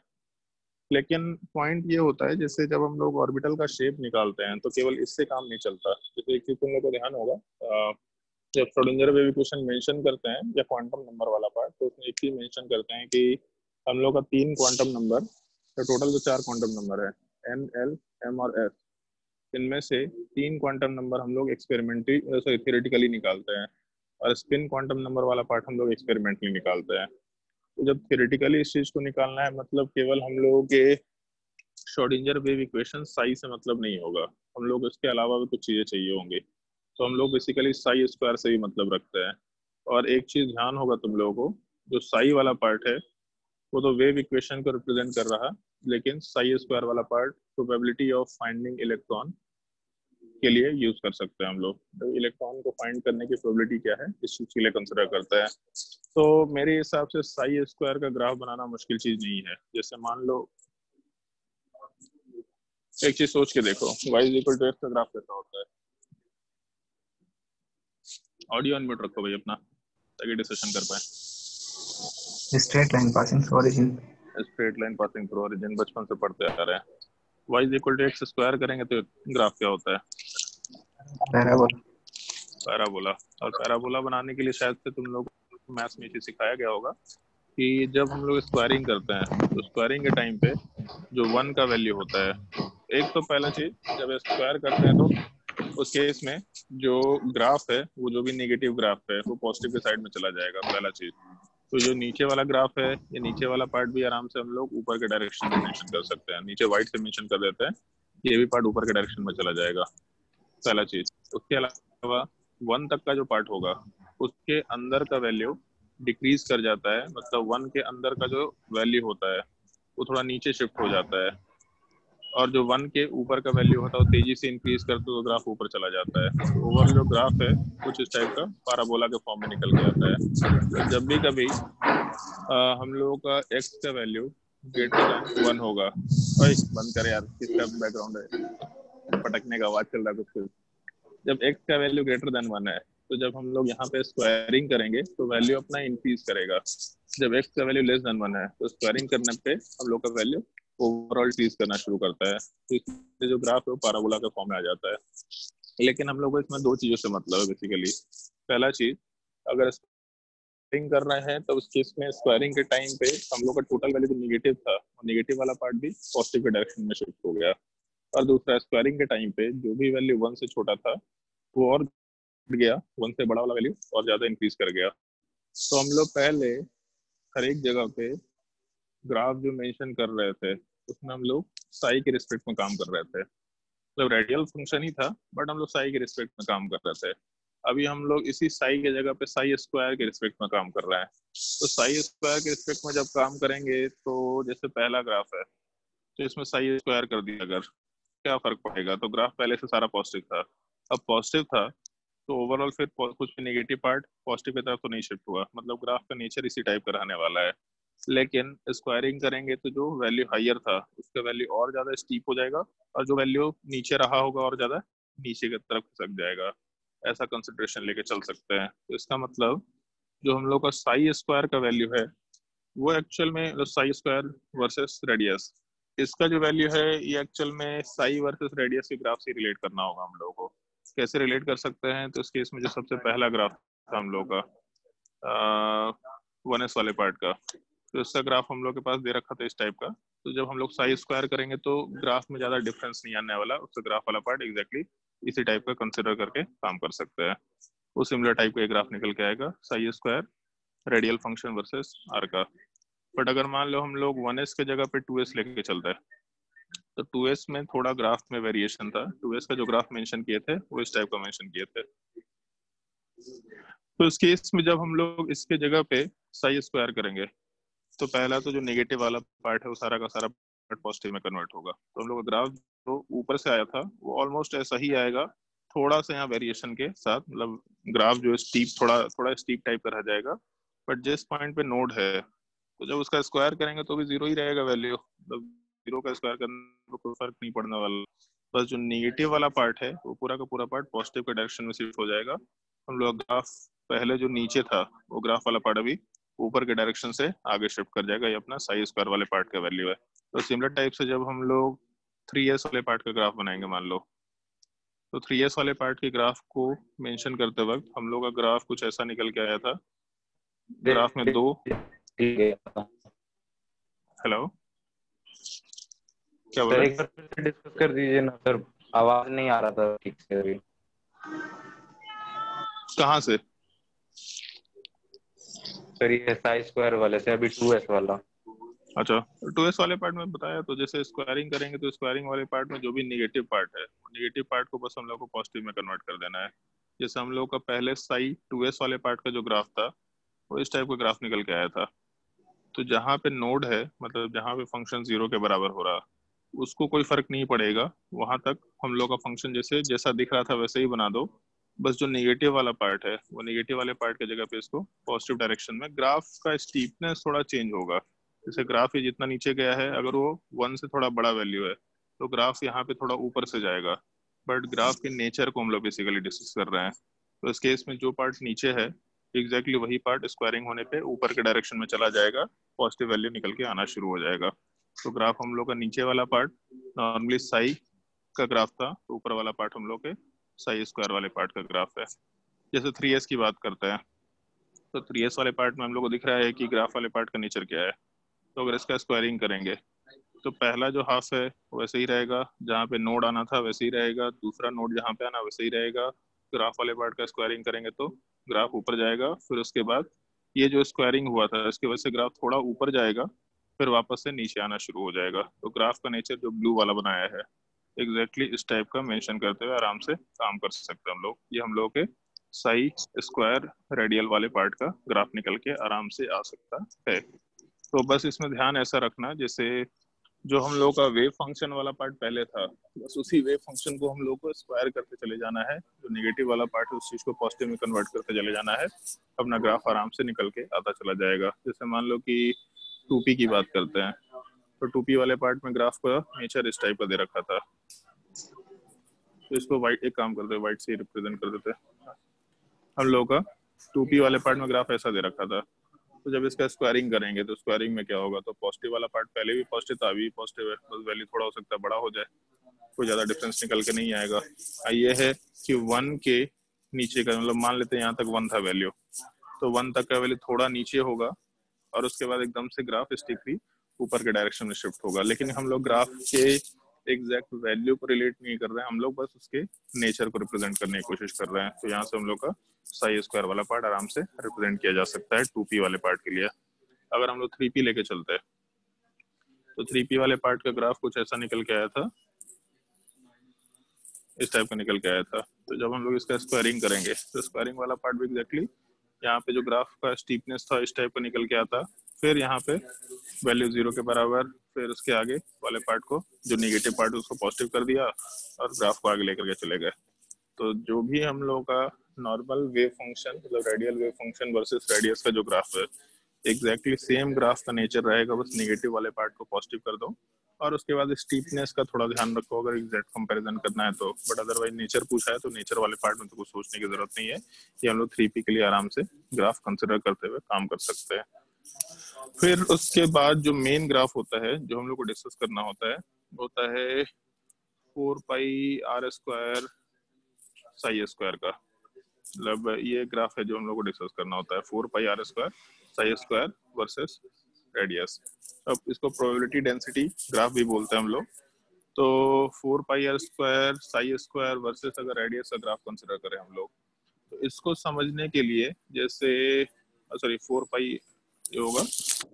लेकिन पॉइंट ये होता है जैसे जब हम लोग ऑर्बिटल का शेप निकालते हैं तो केवल इससे काम नहीं चलता। जैसे एक चीज तुम लोग को ध्यान होगा, जब श्रोडिंगर वेव इक्वेशन मेंशन करते हैं या क्वांटम नंबर वाला पार्ट, तो उसमें एक चीज मेंशन करते हैं कि हम लोग का 3 क्वांटम नंबर, तो टोटल जो 4 क्वांटम नंबर है एन, एल, एम और एस, इनमें से 3 क्वांटम नंबर हम लोग एक्सपेरिमेंटली थियोरेटिकली निकालते हैं और स्पिन क्वांटम नंबर वाला पार्ट हम लोग एक्सपेरिमेंटली निकालते हैं। तो जब थियोरेटिकली इस चीज को निकालना है मतलब केवल हम लोगों के श्रोडिंगर वेव इक्वेशन साई से मतलब नहीं होगा, हम लोग इसके अलावा भी कुछ चीजें चाहिए होंगी। तो हम लोग बेसिकली साई स्क्वायर से भी मतलब रखते हैं। और एक चीज ध्यान होगा तुम लोगों को, जो साई वाला पार्ट है वो तो वेव इक्वेशन को रिप्रेजेंट कर रहा है, लेकिन साई स्क्वायर वाला part probability of finding electron के लिए यूज कर सकते हैं हम लोग। तो इलेक्ट्रॉन को फाइंड करने की प्रोबेबिलिटी क्या है इस चीज के लिए कंसिडर करते हैं। तो मेरे हिसाब से साई स्क्वायर का ग्राफ बनाना मुश्किल चीज नहीं है। जैसे मान लो एक चीज सोच के देखो, y is equal to x का ग्राफ कैसा होता है। ऑडियो अनम्यूट रखो भाई अपना ताकि डिस्कशन कर पाए। Straight line passing through origin. Straight line passing through origin बचपन से पढ़ते आ रहे हैं। y is equal to x square करेंगे तो ग्राफ क्या होता है, Parabola. पैराबोला। और पैराबोला बनाने के लिए शायद से तुम लोग मैथ्स में इसे सिखाया गया होगा कि जब हम लोग स्क्वायरिंग करते हैं तो स्क्वायरिंग के टाइम पे जो 1 का वैल्यू होता है, एक तो पहला चीज जब स्क्वायर करते हैं तो उस केस में जो ग्राफ है वो जो भी नेगेटिव ग्राफ है वो पॉजिटिव के साइड में चला जाएगा, पहला चीज। तो जो नीचे वाला ग्राफ है ये नीचे वाला पार्ट भी आराम से हम लोग ऊपर के डायरेक्शन में मेंशन कर सकते हैं, नीचे व्हाइट से मेंशन कर देते हैं, ये भी पार्ट ऊपर के डायरेक्शन में चला जाएगा, पहला चीज। उसके अलावा 1 तक का जो पार्ट होगा उसके अंदर का वैल्यू डिक्रीज कर जाता है, मतलब 1 के अंदर का जो वैल्यू होता है वो थोड़ा नीचे शिफ्ट हो जाता है, और जो 1 के ऊपर का वैल्यू होता है वो तेजी से इंक्रीज करते तो ग्राफ ऊपर चला जाता है। तो ओवरऑल जो ग्राफ है कुछ इस टाइप का पैराबोला के फॉर्म में निकल के आता है। तो जब भी कभी हम लोगों का x का वैल्यू ग्रेटर देन 1 होगा, ओए बंद कर यार, किसका बैकग्राउंड है, पटकने का आवाज चल रहा है कुछ। जब x का वैल्यू ग्रेटर देन 1 है तो जब हम लोग यहाँ पे स्क्वायरिंग करेंगे तो वैल्यू अपना इंक्रीज करेगा। जब x का वैल्यू लेस देन 1 है तो स्क्वायरिंग करने पे हम लोग का वैल्यू ओवरऑल इंक्रीज करना शुरू करता है। तो इसलिए जो ग्राफ है वो पैराबोला के फॉर्म में आ जाता है। लेकिन हम लोग को इसमें 2 चीजों से मतलब है बेसिकली। पहला चीज, अगर स्क्वायरिंग कर रहे हैं तब उस केस में स्क्वायरिंग के टाइम पे हम लोग का टोटल वैल्यू जो निगेटिव था, नेगेटिव वाला पार्ट भी पॉजिटिव के डायरेक्शन में शिफ्ट हो गया। और दूसरा, स्क्वायरिंग के टाइम पे जो भी वैल्यू 1 से छोटा था वो और बढ़ गया, 1 से बड़ा वाला वैल्यू और ज्यादा इंक्रीज कर गया। तो हम लोग पहले हर एक जगह पे ग्राफ जो मेंशन कर रहे थे उसमें हम लोग साई के रिस्पेक्ट में काम कर रहे थे, मतलब रेडियल फंक्शन ही था बट हम लोग साई के रिस्पेक्ट में काम कर रहे थे। अभी हम लोग इसी साई के जगह पे साई स्क्वायर के रिस्पेक्ट में काम कर रहे हैं। तो साई स्क्वायर के रिस्पेक्ट में जब काम करेंगे तो जैसे पहला ग्राफ है तो इसमें साई स्क्वायर कर दिया, अगर क्या फर्क पड़ेगा? तो ग्राफ पहले से सारा पॉजिटिव था, अब पॉजिटिव था तो ओवरऑल फिर कुछ भी नेगेटिव पार्ट पॉजिटिव की तरफ तो नहीं शिफ्ट हुआ, मतलब ग्राफ का नेचर इसी टाइप का रहने वाला है। लेकिन स्क्वायरिंग करेंगे तो जो वैल्यू हायर था उसका वैल्यू और ज्यादा स्टीप हो जाएगा और जो वैल्यू नीचे रहा होगा और ज्यादा नीचे की तरफ खिसक जाएगा। ऐसा कंसिडरेशन लेके चल सकते हैं। तो इसका मतलब जो हम लोग का साई स्क्वायर का वैल्यू है वो एक्चुअल में साई स्क्वायर वर्सेस रेडियस, इसका जो वैल्यू है ये एक्चुअल में साई वर्सेस रेडियस के ग्राफ से रिलेट करना होगा हम लोगों को। कैसे रिलेट कर सकते हैं? तो इस केस में जो सबसे पहला ग्राफ था हम लोग का 1s वाले पार्ट का, तो इसका ग्राफ हम लोग के पास दे रखा था इस टाइप का। तो जब हम लोग साई स्क्वायर करेंगे तो ग्राफ में ज्यादा डिफरेंस नहीं आने वाला, उससे ग्राफ वाला पार्ट एग्जैक्टली इसी टाइप का कंसिडर करके काम कर सकते हैं। वो सिमिलर टाइप का ग्राफ निकल के आएगा, psi square radial function versus r का। बट अगर मान लो हम लोग 1s के जगह पे 2s लेके चलते हैं तो 2s में थोड़ा ग्राफ में वेरिएशन था। 2s का जो ग्राफ मेंशन किए थे वो इस टाइप का मेंशन किए थे। तो इस केस में जब हम लोग इसके जगह पे साई स्क्वायर करेंगे तो पहला तो जो नेगेटिव वाला पार्ट है वो सारा का सारा पार्ट पॉजिटिव में कन्वर्ट होगा। तो हम लोग का ग्राफ जो ऊपर से आया था वो ऑलमोस्ट ऐसा ही आएगा, थोड़ा सा यहाँ वेरिएशन के साथ, मतलब ग्राफ जो स्टीप थोड़ा थोड़ा स्टीप टाइप का रह जाएगा। बट जिस पॉइंट पे नोड है तो जब उसका स्क्वायर करेंगे तो भी जीरो ही रहेगा वैल्यू, मतलब जीरो का स्क्वायर करने में कोई फर्क नहीं पड़ने वाला। बस जो नेगेटिव वाला पार्ट है वो पूरा का पूरा पार्ट पॉजिटिव के डायरेक्शन में शिफ्ट हो जाएगा। हम लोग ग्राफ पहले जो नीचे था वो ग्राफ वाला पार्ट अभी ऊपर के डायरेक्शन से आगे शिफ्ट कर जाएगा, ये अपना साई स्क्वायर वाले पार्ट का वैल्यू है। तो सिमिलर टाइप से जब हम लोग 3s वाले पार्ट का ग्राफ बनाएंगे मान लो, तो 3s वाले पार्ट के ग्राफ को मेंशन करते वक्त हम लोग का ग्राफ कुछ ऐसा निकल के आया था। ग्राफ में दो, हेलो क्या बोल सर रहे? एक बार फिर से डिस्कस कर दीजिए ना सर, आवाज नहीं आ रहा था ठीक से अभी। कहाँ से? सर ये साई स्क्वायर वाले से, अभी 2s वाला। अच्छा, 2s वाले पार्ट में बताया तो जैसे स्क्वायरिंग करेंगे तो स्क्वायरिंग वाले पार्ट में जो भी नेगेटिव पार्ट है नेगेटिव पार्ट को बस हम लोग को पॉजिटिव में कन्वर्ट कर देना है। जैसे हम लोग का पहले साई 2s वाले पार्ट का जो ग्राफ था वो इस टाइप का ग्राफ निकल के आया था। तो जहाँ पे नोड है, मतलब जहाँ पे फंक्शन 0 के बराबर हो रहा उसको कोई फर्क नहीं पड़ेगा, वहां तक हम लोग का फंक्शन जैसे जैसा दिख रहा था वैसे ही बना दो। बस जो नेगेटिव वाला पार्ट है वो नेगेटिव वाले पार्ट की जगह पे इसको पॉजिटिव डायरेक्शन में, ग्राफ का स्टीपनेस थोड़ा चेंज होगा। जैसे ग्राफ ये जितना नीचे गया है अगर वो 1 से थोड़ा बड़ा वैल्यू है तो ग्राफ यहाँ पे थोड़ा ऊपर से जाएगा। बट ग्राफ के नेचर को हम लोग बेसिकली डिस्कस कर रहे हैं। तो इस केस में जो पार्ट नीचे है एग्जैक्टली वही पार्ट स्क्वायरिंग होने पे ऊपर के डायरेक्शन में चला जाएगा, पॉजिटिव वैल्यू निकल के आना शुरू हो जाएगा। तो ग्राफ हम लोग का नीचे वाला पार्ट नॉर्मली साई का ग्राफ था, तो ऊपर वाला पार्ट हम लोग के साई स्क्वायर वाले पार्ट का ग्राफ है। जैसे 3s की बात करते हैं तो 3s वाले पार्ट में हम लोग को दिख रहा है कि ग्राफ वाले पार्ट का नेचर क्या है। तो अगर इसका स्क्वायरिंग करेंगे तो पहला जो हाफ है वैसे ही रहेगा, जहाँ पे नोड आना था वैसे ही रहेगा, दूसरा नोड जहाँ पे आना वैसे ही रहेगा। ग्राफ वाले पार्ट का स्क्वायरिंग करेंगे तो ग्राफ ऊपर जाएगा, फिर उसके बाद ये जो स्क्वायरिंग हुआ था इसकी वजह से ग्राफ थोड़ा ऊपर जाएगा, फिर वापस से नीचे आना शुरू हो जाएगा। तो ग्राफ का नेचर जो ब्लू वाला बनाया है एग्जैक्टली इस टाइप का मेंशन करते हुए आराम से काम कर सकते हैं हम लोग। ये हम लोग के साई स्क्वायर रेडियल वाले पार्ट का ग्राफ निकल के आराम से आ सकता है। तो बस इसमें ध्यान ऐसा रखना, जैसे जो हम लोग का वेव फंक्शन वाला पार्ट पहले था बस उसी वेव फंक्शन को हम लोग को स्क्वायर करते चले जाना है, जो नेगेटिव वाला पार्ट है उस चीज को पॉजिटिव में कन्वर्ट करते चले जाना है, अपना ग्राफ आराम से निकल के आता चला जाएगा। जैसे मान लो कि 2p की बात करते हैं तो 2p वाले पार्ट में ग्राफ का नेचर इस टाइप का दे रखा था, तो इसको व्हाइट, एक काम करते हैं व्हाइट से रिप्रेजेंट कर देते हैं। हम लोग का 2p वाले पार्ट में ग्राफ ऐसा दे रखा था, तो जब इसका स्क्वायरिंग करेंगे तो स्क्वायरिंग में क्या होगा, तो पॉजिटिव वाला पार्ट पहले भी पॉजिटिव था अभी पॉजिटिव है, बस वैल्यू थोड़ा हो सकता है बड़ा हो जाए, कोई ज्यादा डिफरेंस निकल के नहीं आएगा। ये है कि 1 के नीचे का, मतलब मान लेते हैं यहाँ तक 1 था वैल्यू, तो 1 तक का वैल्यू थोड़ा नीचे होगा और उसके बाद एकदम से ग्राफ स्टीपली ऊपर के डायरेक्शन में शिफ्ट होगा। लेकिन हम लोग ग्राफ के एग्जैक्ट वैल्यू को रिलेट नहीं कर रहे हैं, हम लोग बस उसके नेचर को रिप्रेजेंट करने की कोशिश कर रहे हैं। तो यहाँ से हम लोग का साई स्क्वायर वाला पार्ट आराम से रिप्रेजेंट किया जा सकता है 2p वाले पार्ट के लिए। अगर हम लोग 3p लेके चलते हैं तो 3p वाले पार्ट का ग्राफ कुछ ऐसा निकल के आया था, इस टाइप का निकल के आया था। तो जब हम लोग इसका स्क्वायरिंग करेंगे तो स्क्वायरिंग वाला पार्ट भी एग्जैक्टली यहाँ पे जो ग्राफ का स्टीपनेस था इस टाइप का निकल के आता, फिर यहाँ पे वैल्यू 0 के बराबर, फिर उसके आगे वाले पार्ट को जो निगेटिव पार्ट उसको पॉजिटिव कर दिया और ग्राफ को आगे लेकर के चले गए। तो जो भी हम लोग का नॉर्मल वेव फंक्शन मतलब radial wave function versus radius का जो ग्राफ है एग्जैक्टली सेम ग्राफ का नेचर रहेगा, बस निगेटिव वाले पार्ट को पॉजिटिव कर दो और उसके बाद स्टीपनेस का थोड़ा ध्यान रखो अगर एग्जैक्ट कंपैरिजन करना है तो। बट अदरवाइज नेचर पूछा है तो नेचर वाले पार्ट में तो कुछ सोचने की जरूरत नहीं है कि हम लोग 3p के लिए आराम से ग्राफ कंसिडर करते हुए काम कर सकते हैं। फिर उसके बाद जो मेन ग्राफ होता है जो हम लोग को डिस्कस करना होता है 4πr² साई स्क्वायर का। मतलब ये ग्राफ है जो हम लोग को डिस्कस करना होता है 4πr² psi square versus radius. अब इसको प्रोबेबिलिटी डेंसिटी ग्राफ भी बोलते हैं हम लोग। तो 4πr² साई स्क्वायर वर्सेस अगर रेडियस का ग्राफ कंसिडर करें हम लोग तो इसको समझने के लिए जैसे सॉरी 4π ये होगा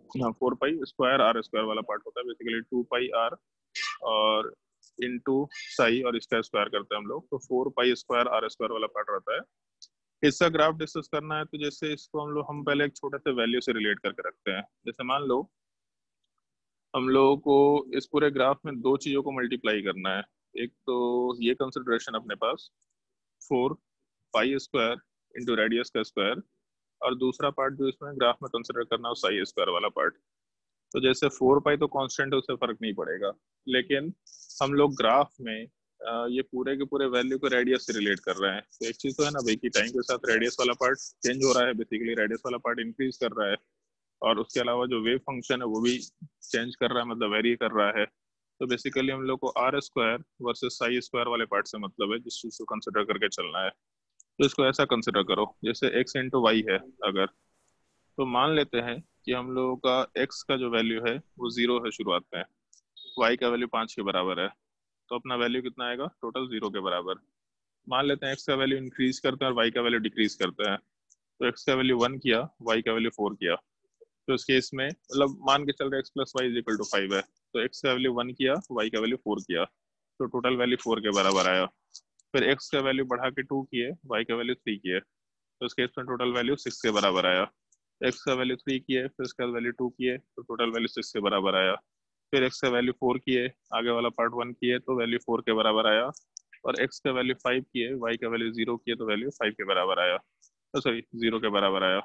4π² वाला पार्ट होता है बेसिकली 2πr और इनटू साई और इसका स्क्वायर करते हैं हम लोग तो 4π² वाला पार्ट रहता है। इसका ग्राफ डिस्कस करना है तो जैसे इसको हम पहले एक छोटे से वैल्यू से रिलेट करके रखते हैं। जैसे मान लो हम लोगों को इस पूरे ग्राफ में दो चीजों को मल्टीप्लाई करना है। एक तो ये कंसिडरेशन अपने पास 4π² इंटू रेडियस का स्क्वायर और दूसरा पार्ट जो इसमें ग्राफ में कंसिडर करना है साई स्क्वायर वाला पार्ट। तो जैसे 4π तो कांस्टेंट है उससे फर्क नहीं पड़ेगा, लेकिन हम लोग ग्राफ में ये पूरे के पूरे वैल्यू को रेडियस से रिलेट कर रहे हैं। तो एक चीज तो है ना भाई कि टाइम के साथ रेडियस वाला पार्ट चेंज हो रहा है, बेसिकली रेडियस वाला पार्ट इंक्रीज कर रहा है और उसके अलावा जो वेव फंक्शन है वो भी चेंज कर रहा है मतलब वेरी कर रहा है। तो बेसिकली हम लोग को r² वर्सेस साई स्क्वायर वाले पार्ट से मतलब है जिस चीज को कंसिडर करके चलना है। तो इसको ऐसा कंसिडर करो जैसे x इंटू वाई है अगर, तो मान लेते हैं कि हम लोगों का x का जो वैल्यू है वो 0 है शुरुआत में, y का वैल्यू 5 के बराबर है, तो अपना वैल्यू कितना आएगा टोटल 0 के बराबर। मान लेते हैं x का वैल्यू इंक्रीज करते हैं और y का वैल्यू डिक्रीज करते हैं, तो x का वैल्यू 1 किया, y का वैल्यू 4 किया। तो इस केस में मतलब मान के चल रहे x + y = 5 है, तो x का वैल्यू 1 किया, y का वैल्यू 4 किया, तो टोटल वैल्यू 4 के बराबर आया। फिर x का वैल्यू बढ़ा के 2 किए, y का वैल्यू 3 किए, तो इस केस में टोटल वैल्यू 6 के बराबर आया। x का वैल्यू 3 किए, फिर इसका वैल्यू 2 किए, तो टोटल वैल्यू 6 के बराबर आया। फिर x का वैल्यू 4 किए, आगे वाला पार्ट 1 किए, तो वैल्यू 4 के बराबर आया। और x का वैल्यू 5 किए, y का वैल्यू 0 किए, तो वैल्यू 5 के बराबर आया, तो सॉरी 0 के बराबर आया।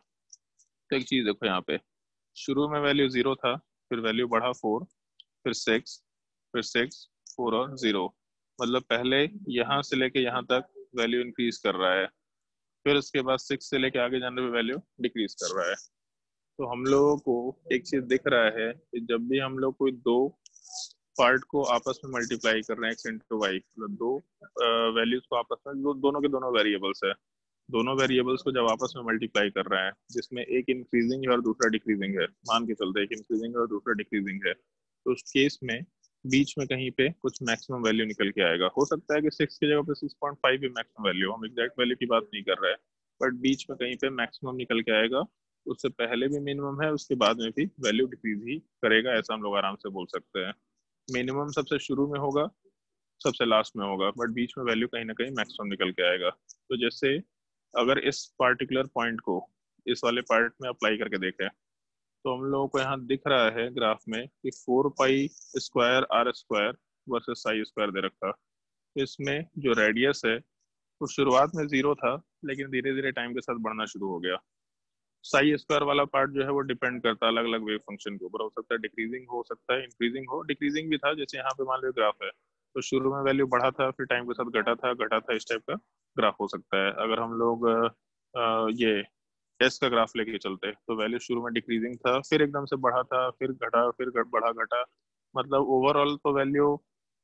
तो एक चीज देखो यहाँ पे शुरू में वैल्यू 0 था, फिर वैल्यू बढ़ा 4, फिर 6, फिर 6, 4 और 0, मतलब पहले यहाँ से लेके यहाँ तक वैल्यू इंक्रीज कर रहा है, फिर उसके बाद 6 से लेके आगे जाने पे वैल्यू डिक्रीज कर रहा है। तो हम लोगों को एक चीज दिख रहा है कि जब भी हम लोग कोई दो पार्ट को आपस में मल्टीप्लाई कर रहे हैं x इंटू वाई, मतलब दो वैल्यूज को आपस में दोनों के दोनों वेरिएबल्स है, दोनों वेरिएबल्स को जब आपस में मल्टीप्लाई कर रहे हैं जिसमें एक इंक्रीजिंग है और दूसरा डिक्रीजिंग है, मान के चलते एक इंक्रीजिंग है और दूसरा डिक्रीजिंग है, तो उस केस में बीच में कहीं पे कुछ मैक्सिमम वैल्यू निकल के आएगा। हो सकता है कि 6 की जगह पे 6.5 भी मैक्सिमम वैल्यू, हम एग्जैक्ट वैल्यू की बात नहीं कर रहे हैं, बट बीच में कहीं पे मैक्सिमम निकल के आएगा। उससे पहले भी मिनिमम है, उसके बाद में भी वैल्यू डिक्रीज ही करेगा, ऐसा हम लोग आराम से बोल सकते हैं। मिनिमम सबसे शुरू में होगा, सबसे लास्ट में होगा, बट बीच में वैल्यू कहीं ना कहीं मैक्सिमम निकल के आएगा। तो जैसे अगर इस पार्टिकुलर पॉइंट को इस वाले पार्ट में अप्लाई करके देखें तो हम लोगों को यहाँ दिख रहा है ग्राफ में कि 4π² r² वर्सेस साई स्क्वायर दे रखा। इसमें जो रेडियस है वो शुरुआत में 0 था, लेकिन धीरे धीरे टाइम के साथ बढ़ना शुरू हो गया। साई स्क्वायर वाला पार्ट जो है वो डिपेंड करता है अलग अलग वेव फंक्शन के ऊपर, हो सकता है डिक्रीजिंग हो सकता है इंक्रीजिंग हो, डिक्रीजिंग भी था जैसे यहाँ पे मान लो ग्राफ है तो शुरू में वैल्यू बढ़ा था, फिर टाइम के साथ घटा था, इस टाइप का ग्राफ हो सकता है। अगर हम लोग ये एस का ग्राफ लेके चलते तो वैल्यू शुरू में डिक्रीजिंग था, फिर एकदम से बढ़ा था, फिर घटा, फिर बढ़ा घटा, मतलब ओवरऑल तो वैल्यू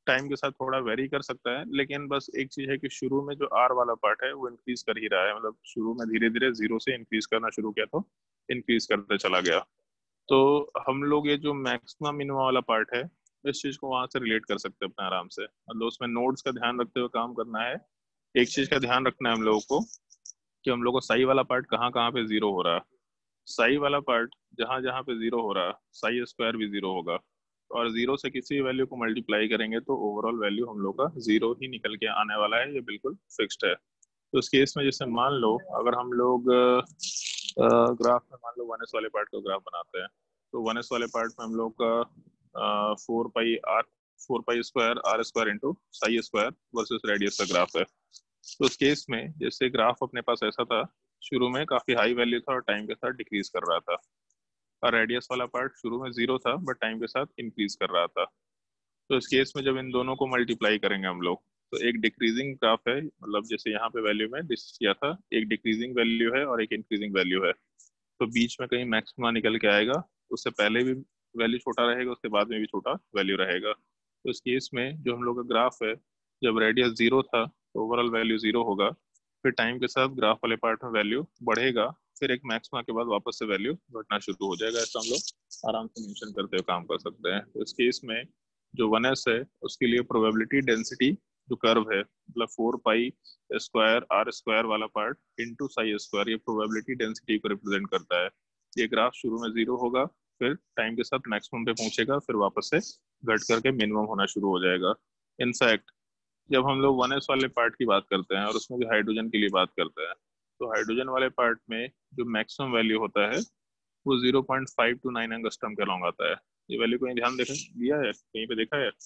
टाइम के साथ थोड़ा वेरी कर सकता है, लेकिन बस एक चीज है कि शुरू में जो आर वाला पार्ट है वो इंक्रीज कर ही रहा है, मतलब शुरू में धीरे धीरे जीरो से इंक्रीज करना शुरू किया तो इंक्रीज करते चला गया। तो हम लोग ये जो मैक्सिमम मिनिमम वाला पार्ट है इस चीज को वहां से रिलेट कर सकते हैं अपने आराम से, मतलब उसमें नोड्स का ध्यान रखते हुए काम करना है। एक चीज का ध्यान रखना है हम लोगों को कि हम लोग को साई वाला पार्ट कहाँ कहाँ पे जीरो हो रहा है। साई वाला पार्ट जहाँ जहाँ पे जीरो हो रहा है साई स्क्वायर भी जीरो होगा, और जीरो से किसी भी वैल्यू को मल्टीप्लाई करेंगे तो ओवरऑल वैल्यू हम लोग का जीरो ही निकल के आने वाला है, ये बिल्कुल फिक्स्ड है। तो इस केस में जैसे मान लो अगर हम लोग ग्राफ में मान लो 1s वाले पार्ट का ग्राफ बनाते हैं, तो 1s वाले पार्ट में हम लोग का 4 pi square into psi square versus radius का ग्राफ है। तो उस केस में जैसे ग्राफ अपने पास ऐसा था, शुरू में काफी हाई वैल्यू था और टाइम के साथ डिक्रीज कर रहा था, और रेडियस वाला पार्ट शुरू में जीरो था बट टाइम के साथ इंक्रीज कर रहा था। तो इस केस में जब इन दोनों को मल्टीप्लाई करेंगे हम लोग तो एक डिक्रीजिंग ग्राफ है, मतलब जैसे यहाँ पे वैल्यू में डिस्कस किया था, एक डिक्रीजिंग वैल्यू है और एक इंक्रीजिंग वैल्यू है। तो बीच में कहीं मैक्सिमा निकल के आएगा, उससे पहले भी वैल्यू छोटा रहेगा, उसके बाद में भी छोटा वैल्यू रहेगा। तो इस केस में जो हम लोग का ग्राफ है, जब रेडियस जीरो था तो ओवरऑल वैल्यू जीरो होगा, फिर टाइम के साथ ग्राफ वाले पार्ट में वैल्यू बढ़ेगा, फिर एक मैक्सिमा के बाद वापस से वैल्यू घटना शुरू हो जाएगा। ऐसा हम लोग आराम से मेंशन करते हुए काम कर सकते हैं। तो इस केस में जो 1s है उसके लिए प्रोबेबिलिटी डेंसिटी जो कर्व है, मतलब 4 पाई स्क्वायर R स्क्वायर वाला पार्ट इंटू साई स्क्वायर, ये प्रोबेबिलिटी डेंसिटी को रिप्रेजेंट करता है। ये ग्राफ शुरू में जीरो होगा, फिर टाइम के साथ मैक्सिमम पे पहुंचेगा, फिर वापस से घट करके मिनिमम होना शुरू हो जाएगा। इनफैक्ट जब हम लोग 1s वाले पार्ट की बात करते हैं और उसमें भी हाइड्रोजन के लिए बात करते हैं, तो हाइड्रोजन वाले पार्ट में जो मैक्सिमम वैल्यू होता है वो 0.5 to 9 एंगस्ट्रम के अलॉन्ग आता है। ये वैल्यू कहीं ध्यान देखा दिया है, कहीं पे देखा है?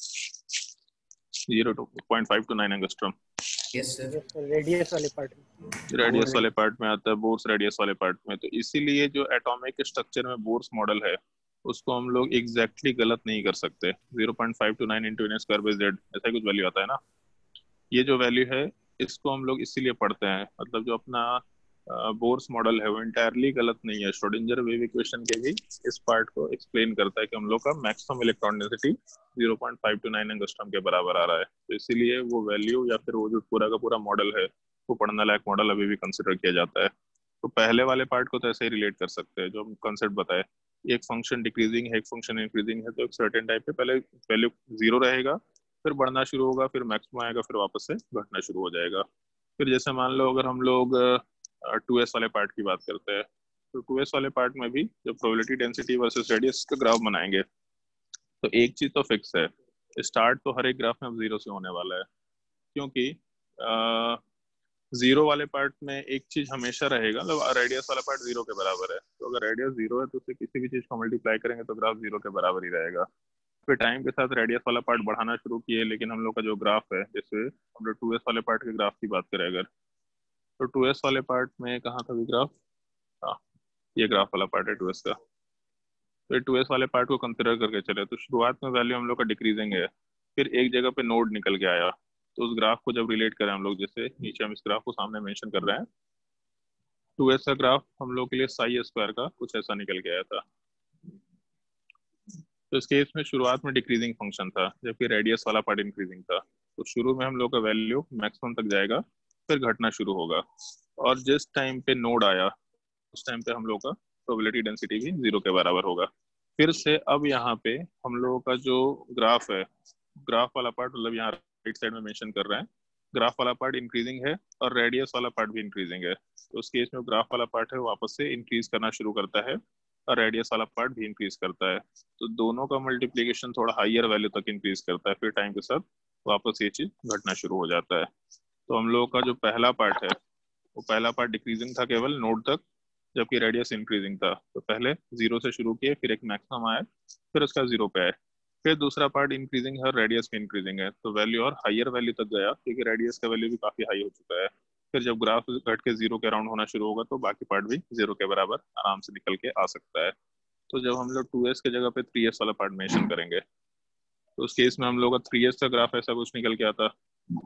0.5 to 9 angstrom yes sir. Radius वाले पार्ट रेडियस वाले पार्ट में आता है, बोर्स रेडियस वाले पार्ट में। तो इसीलिए जो एटॉमिक स्ट्रक्चर में बोर्स मॉडल है उसको हम लोग एग्जैक्टली गलत नहीं कर सकते। 0.5 to 9 into n square by z ऐसा ही कुछ वैल्यू आता है ना। ये जो वैल्यू है इसको हम लोग इसीलिए पढ़ते हैं, मतलब जो अपना बोर्स मॉडल है वो इंटायरली गलत नहीं है। श्रोडिंगर वेव इक्वेशन के भी इस पार्ट को एक्सप्लेन करता है कि हम लोग का maximum electron density 0.5 to 9 angstrom के बराबर आ रहा है। तो इसीलिए वो वैल्यू या फिर वो जो पूरा का पूरा मॉडल है वो पढ़ने लायक मॉडल अभी भी कंसिडर किया जाता है। तो पहले वाले पार्ट को तो ऐसे ही रिलेट कर सकते हैं जो हम कंसेप्ट बताए, एक फंक्शन डिक्रीजिंग है एक फंक्शन इंक्रीजिंग है, तो एक सर्टेन टाइप पे पहले वैल्यू जीरो रहेगा, फिर बढ़ना शुरू होगा, फिर मैक्सिमम आएगा, फिर वापस से घटना शुरू हो जाएगा। फिर जैसे मान लो अगर हम लोग 2s वाले पार्ट की बात करते हैं, तो 2s वाले पार्ट में भी जब प्रोबेबिलिटी डेंसिटी वर्सेस रेडियस का ग्राफ बनाएंगे तो एक चीज तो फिक्स है, स्टार्ट तो हर एक ग्राफ में अब जीरो से होने वाला है, क्योंकि जीरो वाले पार्ट में एक चीज हमेशा रहेगा, मतलब रेडियस वाला पार्ट जीरो के बराबर है, तो अगर रेडियस जीरो है तो उससे किसी भी चीज को मल्टीप्लाई करेंगे तो ग्राफ जीरो के बराबर ही रहेगा। फिर टाइम के साथ रेडियस वाला पार्ट बढ़ाना शुरू किए, लेकिन हम लोग का जो ग्राफ है, जैसे हम लोग 2s वाले पार्ट के ग्राफ की बात करें अगर, तो 2s वाले पार्ट में कहाँ था भी ग्राफ, हाँ ये ग्राफ वाला पार्ट है 2s का। तो 2s वाले पार्ट को कंसिडर करके चले तो शुरुआत में वैल्यू हम लोग का डिक्रीजिंग है, फिर एक जगह पे नोड निकल के आया, तो उस ग्राफ को जब रिलेट करें हम लोग, जैसे नीचे हम इस ग्राफ को सामने मेंशन कर रहे हैं, 2s का ग्राफ हम लोग के लिए साई स्क्वायर का कुछ ऐसा निकल के आया था। तो इस केस में शुरुआत में डिक्रीजिंग फंक्शन था जबकि रेडियस वाला पार्ट इंक्रीजिंग था, तो शुरू में हम लोग का वैल्यू मैक्सिमम तक जाएगा, फिर घटना शुरू होगा, और जिस टाइम पे नोड आया उस टाइम पे हम लोग का प्रोबेबिलिटी डेंसिटी भी जीरो के बराबर होगा। फिर से अब यहाँ पे हम लोगों का जो ग्राफ है, ग्राफ वाला पार्ट मतलब यहाँ राइट साइड में मेंशन कर रहे हैं, ग्राफ वाला पार्ट इंक्रीजिंग है और रेडियस वाला पार्ट भी इंक्रीजिंग है। तो उस केस में ग्राफ वाला पार्ट है वापस से इंक्रीज करना शुरू करता है और रेडियस वाला पार्ट भी इंक्रीज करता है, तो दोनों का मल्टीप्लीकेशन थोड़ा हाइयर वैल्यू तक इंक्रीज करता है, फिर टाइम के साथ वापस ये चीज घटना शुरू हो जाता है। तो हम लोगों का जो पहला पार्ट है वो पहला पार्ट डिक्रीजिंग था केवल नोड तक, जबकि रेडियस इंक्रीजिंग था, तो पहले जीरो से शुरू किए, फिर एक मैक्सिमम आया, फिर उसका जीरो पे आए, फिर दूसरा पार्ट इंक्रीजिंग है और रेडियस भी इंक्रीजिंग है, तो वैल्यू और हाइयर वैल्यू तक गया क्योंकि रेडियस का वैल्यू भी काफी हाई हो चुका है। फिर जब ग्राफ घट के जीरो के अराउंड होना शुरू होगा तो बाकी पार्ट भी जीरो के बराबर आराम से निकल के आ सकता है। तो जब हम लोग 2s के जगह पे 3s वाला पार्ट मेंशन करेंगे तो उस केस में हम लोग का 3s का ग्राफ ऐसा कुछ निकल के आता,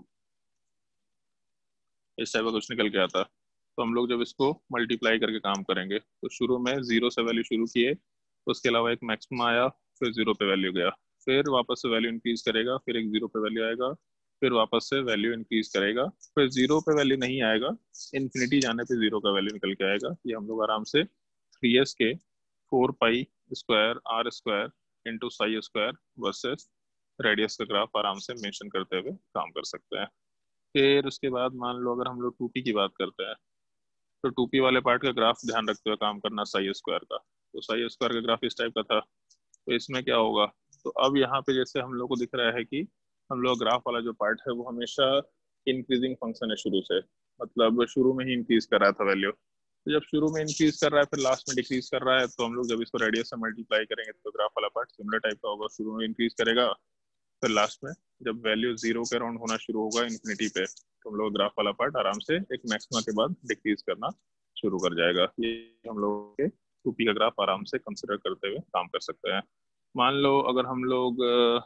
इस टाइप का कुछ निकल के आता। तो हम लोग जब इसको मल्टीप्लाई करके काम करेंगे तो शुरू में जीरो से वैल्यू शुरू किए, उसके अलावा एक मैक्सिमम आया, फिर जीरो पे वैल्यू गया, फिर वापस से वैल्यू इंक्रीज करेगा, फिर एक जीरो पे वैल्यू आएगा, फिर वापस से वैल्यू इंक्रीज करेगा, फिर जीरो पे वैल्यू नहीं आएगा, इन्फिनिटी जाने पे जीरो का वैल्यू निकल के आएगा। ये हम लोग आराम से 3s के 4 pi square r square into psi square versus radius का ग्राफ आराम से मेंशन करते हुए काम कर सकते हैं। फिर उसके बाद मान लो अगर हम लोग 2p की बात करते हैं, तो 2p वाले पार्ट का ग्राफ ध्यान रखते हुए काम करना साई स्क्वायर का। तो साई स्क्वायर का ग्राफ इस टाइप का था, तो इसमें क्या होगा, तो अब यहाँ पे जैसे हम लोग को दिख रहा है कि हम लोग ग्राफ वाला जो पार्ट है वो हमेशा इंक्रीजिंग फंक्शन है शुरू से, मतलब शुरू में ही इंक्रीज कर रहा था वैल्यू। तो जब शुरू में इंक्रीज कर रहा है फिर लास्ट में डिक्रीज कर रहा है, तो हम लोग जब इसको रेडियस से मल्टीप्लाई करेंगे तो ग्राफ वाला पार्ट सिमिलर टाइप का होगा, शुरू में इंक्रीज करेगा, फिर लास्ट में जब वैल्यू जीरो के अराउंड होना शुरू होगा इन्फिनिटी पे, तो हम लोग ग्राफ वाला पार्ट आराम से एक मैक्सिमा के बाद डिक्रीज करना शुरू कर जाएगा। ये हम लोग के 2p का ग्राफ आराम से कंसिडर करते हुए काम कर सकते हैं। मान लो अगर हम लोग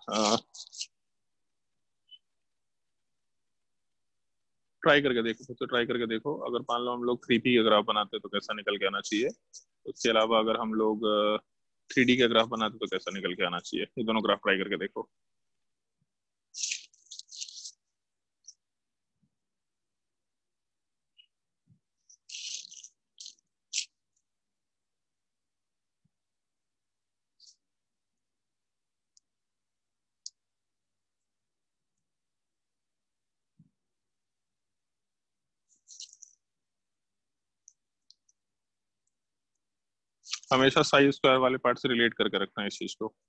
ट्राई करके देखो, खुद से ट्राई करके देखो, अगर मान लो हम लोग 3p का ग्राफ बनाते तो कैसा निकल के आना चाहिए, उसके अलावा अगर हम लोग 3d का ग्राफ बनाते तो कैसा निकल के आना चाहिए, ये दोनों ग्राफ ट्राई करके देखो। हमेशा साई स्क्वायर वाले पार्ट से रिलेट करके रखना है इस चीज को।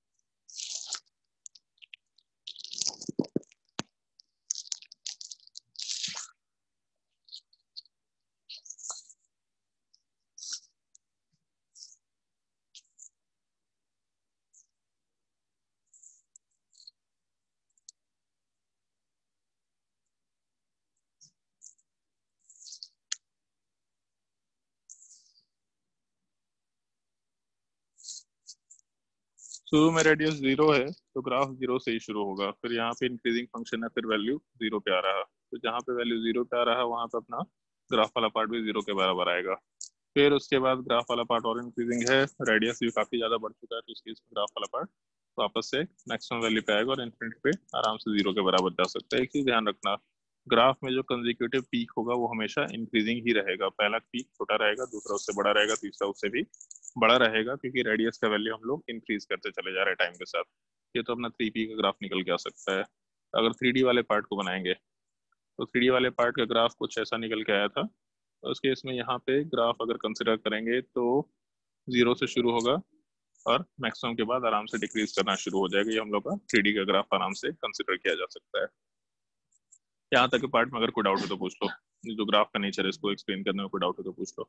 शुरू में रेडियस जीरो है तो ग्राफ जीरो से ही शुरू होगा, फिर यहाँ पे इंक्रीजिंग फंक्शन है, फिर वैल्यू जीरो पे आ रहा, तो जहाँ पे वैल्यू जीरो पे आ रहा है वहाँ पे अपना ग्राफ वाला पार्ट भी जीरो के बराबर आएगा। फिर उसके बाद ग्राफ वाला पार्ट और इंक्रीजिंग है, रेडियस भी काफी ज्यादा बढ़ चुका है, तो इसके ग्राफ वाला पार्ट वापस से मैक्सिमम वैल्यू पे आएगा और इन्फिनिटी पे आराम से जीरो के बराबर जा सकता है। एक चीज ध्यान रखना, ग्राफ में जो कंसेक्यूटिव पीक होगा वो हमेशा इंक्रीजिंग ही रहेगा, पहला पीक छोटा रहेगा, दूसरा उससे बड़ा रहेगा, तीसरा उससे भी बड़ा रहेगा, क्योंकि रेडियस का वैल्यू हम लोग इंक्रीज करते चले जा रहे हैं टाइम के साथ। ये तो अपना 3p का ग्राफ निकल के आ सकता है। अगर 3d वाले पार्ट को बनाएंगे तो 3d वाले पार्ट का ग्राफ कुछ ऐसा निकल के आया था, तो उस केस में यहाँ पे ग्राफ अगर कंसिडर करेंगे तो जीरो से शुरू होगा और मैक्सिमम के बाद आराम से डिक्रीज करना शुरू हो जाएगा। ये हम लोग का 3d का ग्राफ आराम से कंसिडर किया जा सकता है। यहाँ तक के पार्ट में अगर कोई डाउट हो तो पूछ लो, जो ग्राफ का नेचर है इसको एक्सप्लेन करने में कोई डाउट हो तो पूछ लो।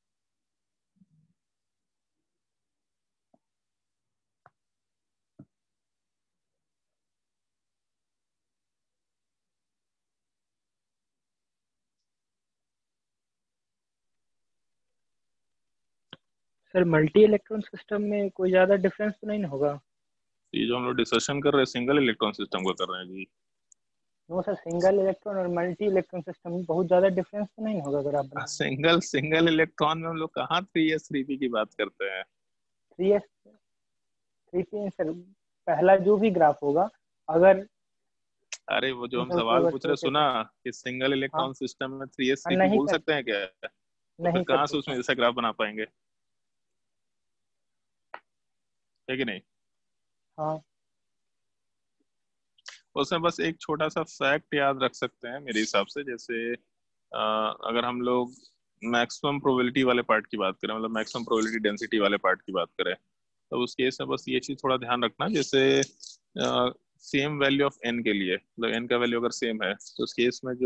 सर मल्टी इलेक्ट्रॉन सिस्टम में कोई ज़्यादा डिफरेंस तो नहीं ना होगा? ये जो हम लोग डिस्कशन कर रहे हैं सिंगल इलेक्ट्रॉन सिस्टम का कर रहे हैं जी। नो सर, सिंगल इलेक्ट्रॉन और मल्टी इलेक्ट्रॉन सिस्टम में बहुत ज़्यादा डिफरेंस तो नहीं होगा अगर आप बनाएंगे? सिंगल सिंगल इलेक्ट्रॉन में हम लोग कहाँ 3s 3p की बात करते हैं। 3s 3p सर, पहला जो भी ग्राफ होगा, अगर अरे वो जो हम सवाल पूछ रहे सुना कि सिंगल इलेक्ट्रॉन सिस्टम में 3s 3p नहीं बोल कर सकते हैं क्या, तो नहीं फिर कहाँ कर से उसमें सकता। जैसा ग्राफ बना पाएंगे, है कि नहीं। हाँ उसमें बस एक छोटा सा फैक्ट याद रख सकते हैं मेरे हिसाब से, जैसे अगर हम लोग मैक्सिमम प्रोबेबिलिटी वाले पार्ट की बात करें, मतलब मैक्सिमम प्रोबेबिलिटी डेंसिटी वाले पार्ट की बात करें, तो उस केस में बस ये चीज थोड़ा ध्यान रखना, जैसे सेम वैल्यू ऑफ n के लिए, मतलब n का वैल्यू अगर सेम है तो उस केस में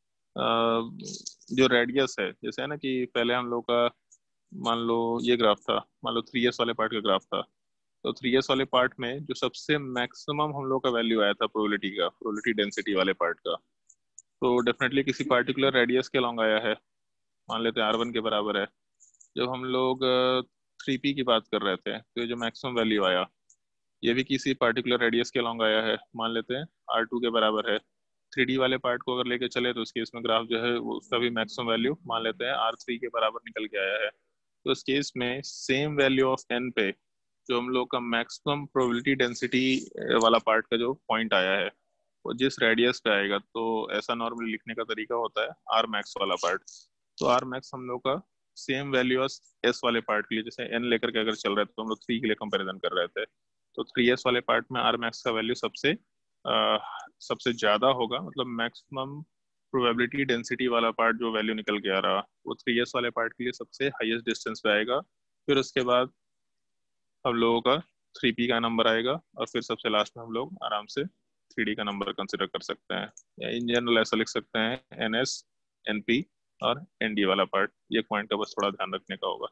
जो रेडियस है, जैसे है ना कि पहले हम लोग का मान लो ये ग्राफ था, मान लो 3s वाले पार्ट का ग्राफ था, तो 3s वाले पार्ट में जो सबसे मैक्सिमम हम लोग का वैल्यू आया था प्रोबेबिलिटी का, प्रोबेबिलिटी डेंसिटी वाले पार्ट का, तो डेफिनेटली किसी पार्टिकुलर रेडियस के अलॉन्ग आया है, मान लेते हैं r1 के बराबर है। जब हम लोग 3p की बात कर रहे थे तो ये जो मैक्सिमम वैल्यू आया ये भी किसी पार्टिकुलर रेडियस के अलॉन्ग आया है, मान लेते हैं r2 के बराबर है। 3d वाले पार्ट को अगर लेके चले तो उसके इसमें ग्राफ जो है वो उसका भी मैक्सिमम वैल्यू मान लेते हैं r3 के बराबर निकल के आया है। तो इस केस में सेम वैल्यू ऑफ n पे जो हम लोग का मैक्सिमम प्रोबेबिलिटी डेंसिटी वाला पार्ट का जो पॉइंट आया है वो जिस रेडियस पे आएगा, तो ऐसा नॉर्मली लिखने का तरीका होता है आर मैक्स वाला पार्ट। तो आर मैक्स हम लोग का सेम वैल्यू एस वाले पार्ट के लिए, जैसे एन लेकर के अगर चल रहा है तो हम लोग 3 के लिए कंपैरिजन कर रहे थे, तो 3s वाले पार्ट में आर मैक्स का वैल्यू सबसे ज्यादा होगा, मतलब मैक्सिमम प्रोबेबिलिटी डेंसिटी वाला पार्ट जो वैल्यू निकल के आ रहा वो 3s वाले पार्ट के लिए सबसे हाईएस्ट डिस्टेंस पे आएगा। फिर उसके बाद हम लोगों का 3p का नंबर आएगा, और फिर सबसे लास्ट में हम लोग आराम से 3d का नंबर कंसिडर कर सकते हैं, या इन जनरल ऐसा लिख सकते हैं ns, np और nd वाला पार्ट। ये पॉइंट का बस थोड़ा ध्यान रखने का होगा।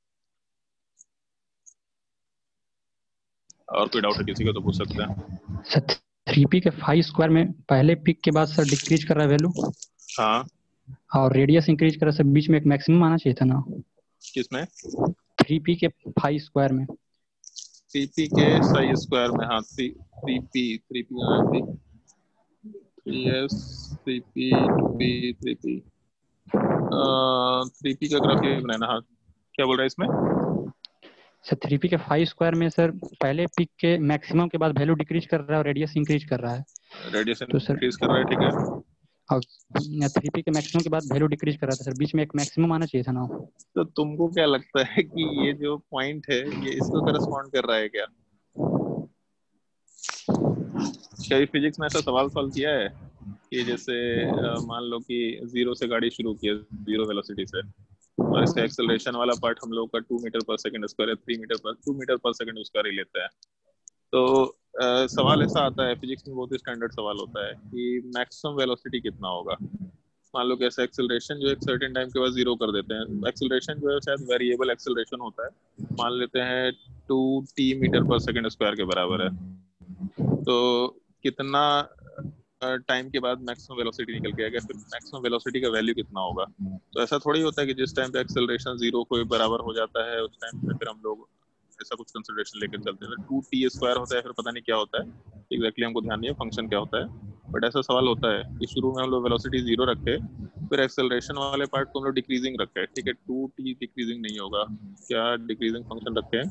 और कोई डाउट है किसी को तो पूछ सकते हैं। सर 3p के 5 स्क्वायर में पहले पिक के बाद सर डिक्रीज कर रहा है वैल्यू, हाँ, और रेडियस इंक्रीज कर रहा है सर, बीच में एक मैक्सिमम आना चाहिए था ना किसमें? 3p के 5 स्क्वायर में। 3p के 5 स्क्वायर में, हाँ 3p 3s 3p 2p 3p 3p का ग्राफ ये बनाना। हाँ, क्या बोल रहा है इसमें? सर 3p के 5 स्क्वायर में सर पहले पिक के मैक्सिमम के बाद वैल्यू डिक्रीज कर रहा है और रेडियस इंक्रीज कर रहा है। रेडियस तो सर इंक्रीज कर रहा है, ठीक है। और 3p के मैक्सिमम के बाद वैल्यू डिक्रीज कर रहा था सर, बीच में एक मैक्सिमम आना चाहिए था ना। तो तुमको क्या लगता है कि ये जो पॉइंट है ये इसको करस्पॉन्ड कर रहा है क्या? कभी फिजिक्स में ऐसा सवाल सॉल्व किया है कि जैसे मान लो कि 0 से गाड़ी शुरू की है, 0 वेलोसिटी से, और इसका एक्सेलरेशन वाला पार्ट हम लोग का 2 मीटर पर सेकंड स्क्वायर है, 2 मीटर पर सेकंड स्क्वायर ही लेता है। तो सवाल ऐसा आता है फिजिक्स में, बहुत ही स्टैंडर्ड सवाल होता है कि मैक्सिमम वेलोसिटी कितना होगा। मान लो कैसे एक्सेलरेशन जो एक सर्टेन टाइम के बाद 0 कर देते हैं, एक्सेलरेशन जो है शायद वेरिएबल एक्सेलरेशन होता है, मान लेते हैं 2t मीटर पर सेकंड स्क्वायर के बराबर है। तो कितना टाइम के बाद मैक्सिमम वेलोसिटी निकल के आएगा, फिर मैक्सिमम वेलोसिटी का वैल्यू कितना होगा। तो ऐसा थोड़ी होता है कि जिस टाइम पे एक्सेलरेशन 0 को बराबर हो जाता है उस टाइम पे फिर हम लोग ऐसा कुछ कंसिडरेशन लेकर चलते हैं। 2t स्क्वायर होता है, फिर पता नहीं क्या होता है एग्जैक्टली, हमको ध्यान नहीं है फंक्शन क्या होता है, बट ऐसा सवाल होता है कि शुरू में हम लोग वेलोसिटी 0 रखे, फिर एक्सेलरेशन वाले पार्ट को हम लोग डिक्रीजिंग रखे, ठीक है, 2t डिक्रीजिंग नहीं होगा, क्या डिक्रीजिंग फंक्शन रखे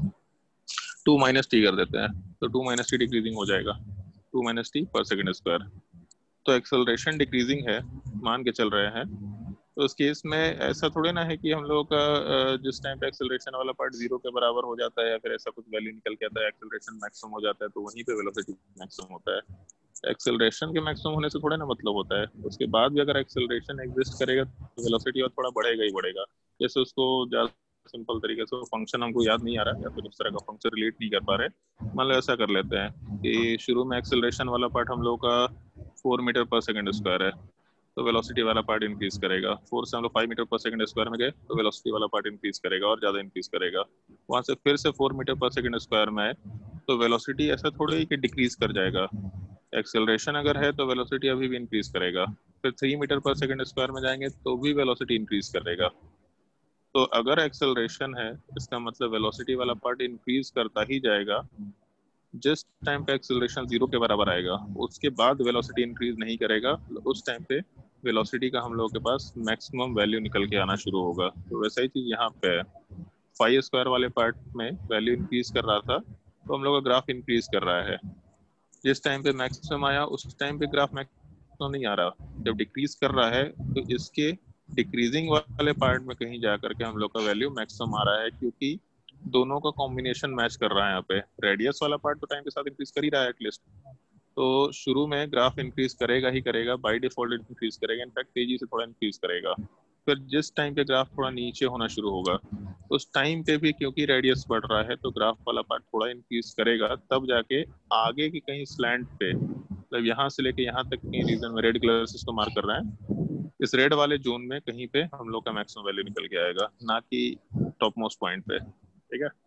2 t कर देते हैं, तो 2 t डिक्रीजिंग हो जाएगा 2 t पर सेकंड स्क्वायर। तो एक्सेलरेशन डिक्रीजिंग है मान के चल रहे हैं, तो उस केस में ऐसा थोड़े ना है कि हम लोग का जिस टाइम पे एक्सेलरेशन वाला पार्ट 0 के बराबर हो जाता है या फिर ऐसा कुछ वैल्यू निकल के आता है एक्सेलरेशन मैक्सिमम हो जाता है तो वहीं पे वेलोसिटी मैक्सिमम होता है। एक्सेलरेशन के मैक्सिमम होने से थोड़ा ना मतलब होता है, उसके बाद भी अगर एक्सेलरेशन एग्जिस्ट करेगा तो वेलोसिटी और थोड़ा बढ़ेगा ही बढ़ेगा। जैसे उसको ज्यादा सिंपल तरीके से फंक्शन हमको याद नहीं आ रहा या फिर उस तरह का फंक्शन रिलेट नहीं कर पा रहे, मान लो ऐसा कर लेते हैं कि शुरू में एक्सेलरेशन वाला पार्ट हम लोग का 4 मीटर पर सेकंड स्क्वायर है, तो वेलोसिटी वाला पार्ट इंक्रीज करेगा। 4 से हम लोग 5 मीटर पर सेकंड स्क्वायर में गए तो वेलोसिटी वाला पार्ट इंक्रीज करेगा और ज्यादा इंक्रीज करेगा। वहां से फिर से 4 मीटर पर सेकंड स्क्वायर में आए तो वेलोसिटी ऐसा थोड़ा ही कि डिक्रीज कर जाएगा, एक्सेलरेशन अगर है तो वेलोसिटी अभी भी इंक्रीज करेगा। फिर 3 मीटर पर सेकंड स्क्वायर में जाएंगे तो भी वेलोसिटी इंक्रीज करेगा। तो अगर एक्सेलरेशन है इसका मतलब वेलोसिटी वाला पार्ट इंक्रीज करता ही जाएगा, जिस टाइम पे एक्सेलरेशन 0 के बराबर आएगा उसके बाद वेलोसिटी इंक्रीज नहीं करेगा, उस टाइम पे वेलोसिटी का हम लोगों के पास मैक्सिमम वैल्यू निकल के आना शुरू होगा। तो वैसा ही चीज यहाँ पे है, 5 स्क्वायर वाले पार्ट में वैल्यू इंक्रीज कर रहा था तो हम लोग का ग्राफ इंक्रीज कर रहा है, जिस टाइम पे मैक्सिमम आया उस टाइम पे ग्राफ मैक्सिमम नहीं आ रहा, जब डिक्रीज कर रहा है तो इसके डिक्रीजिंग वाले पार्ट में कहीं जा करके हम लोग का वैल्यू मैक्सिमम आ रहा है, क्योंकि दोनों का कॉम्बिनेशन मैच कर रहा है। यहाँ पे रेडियस वाला पार्ट तो टाइम के साथ इंक्रीज कर ही रहा है एटलीस्ट, तो शुरू में ग्राफ इंक्रीज करेगा ही करेगा, बाय डिफॉल्ट इंक्रीज करेगा, इनफैक्ट तेजी से थोड़ा इंक्रीज करेगा। फिर जिस टाइम पे ग्राफ थोड़ा नीचे होना शुरू होगा उस टाइम पे भी क्योंकि रेडियस बढ़ रहा है तो ग्राफ वाला पार्ट थोड़ा इंक्रीज करेगा, तब जाके आगे की कहीं स्लैंट पे, मतलब यहाँ से लेके यहाँ तक कहीं रीजन में रेड कलर से इसको मार्क कर रहे हैं, इस रेड वाले जोन में कहीं पे हम लोग का मैक्सिमम वैल्यू निकल के आएगा, ना कि टॉप मोस्ट पॉइंट पे, ठीक है।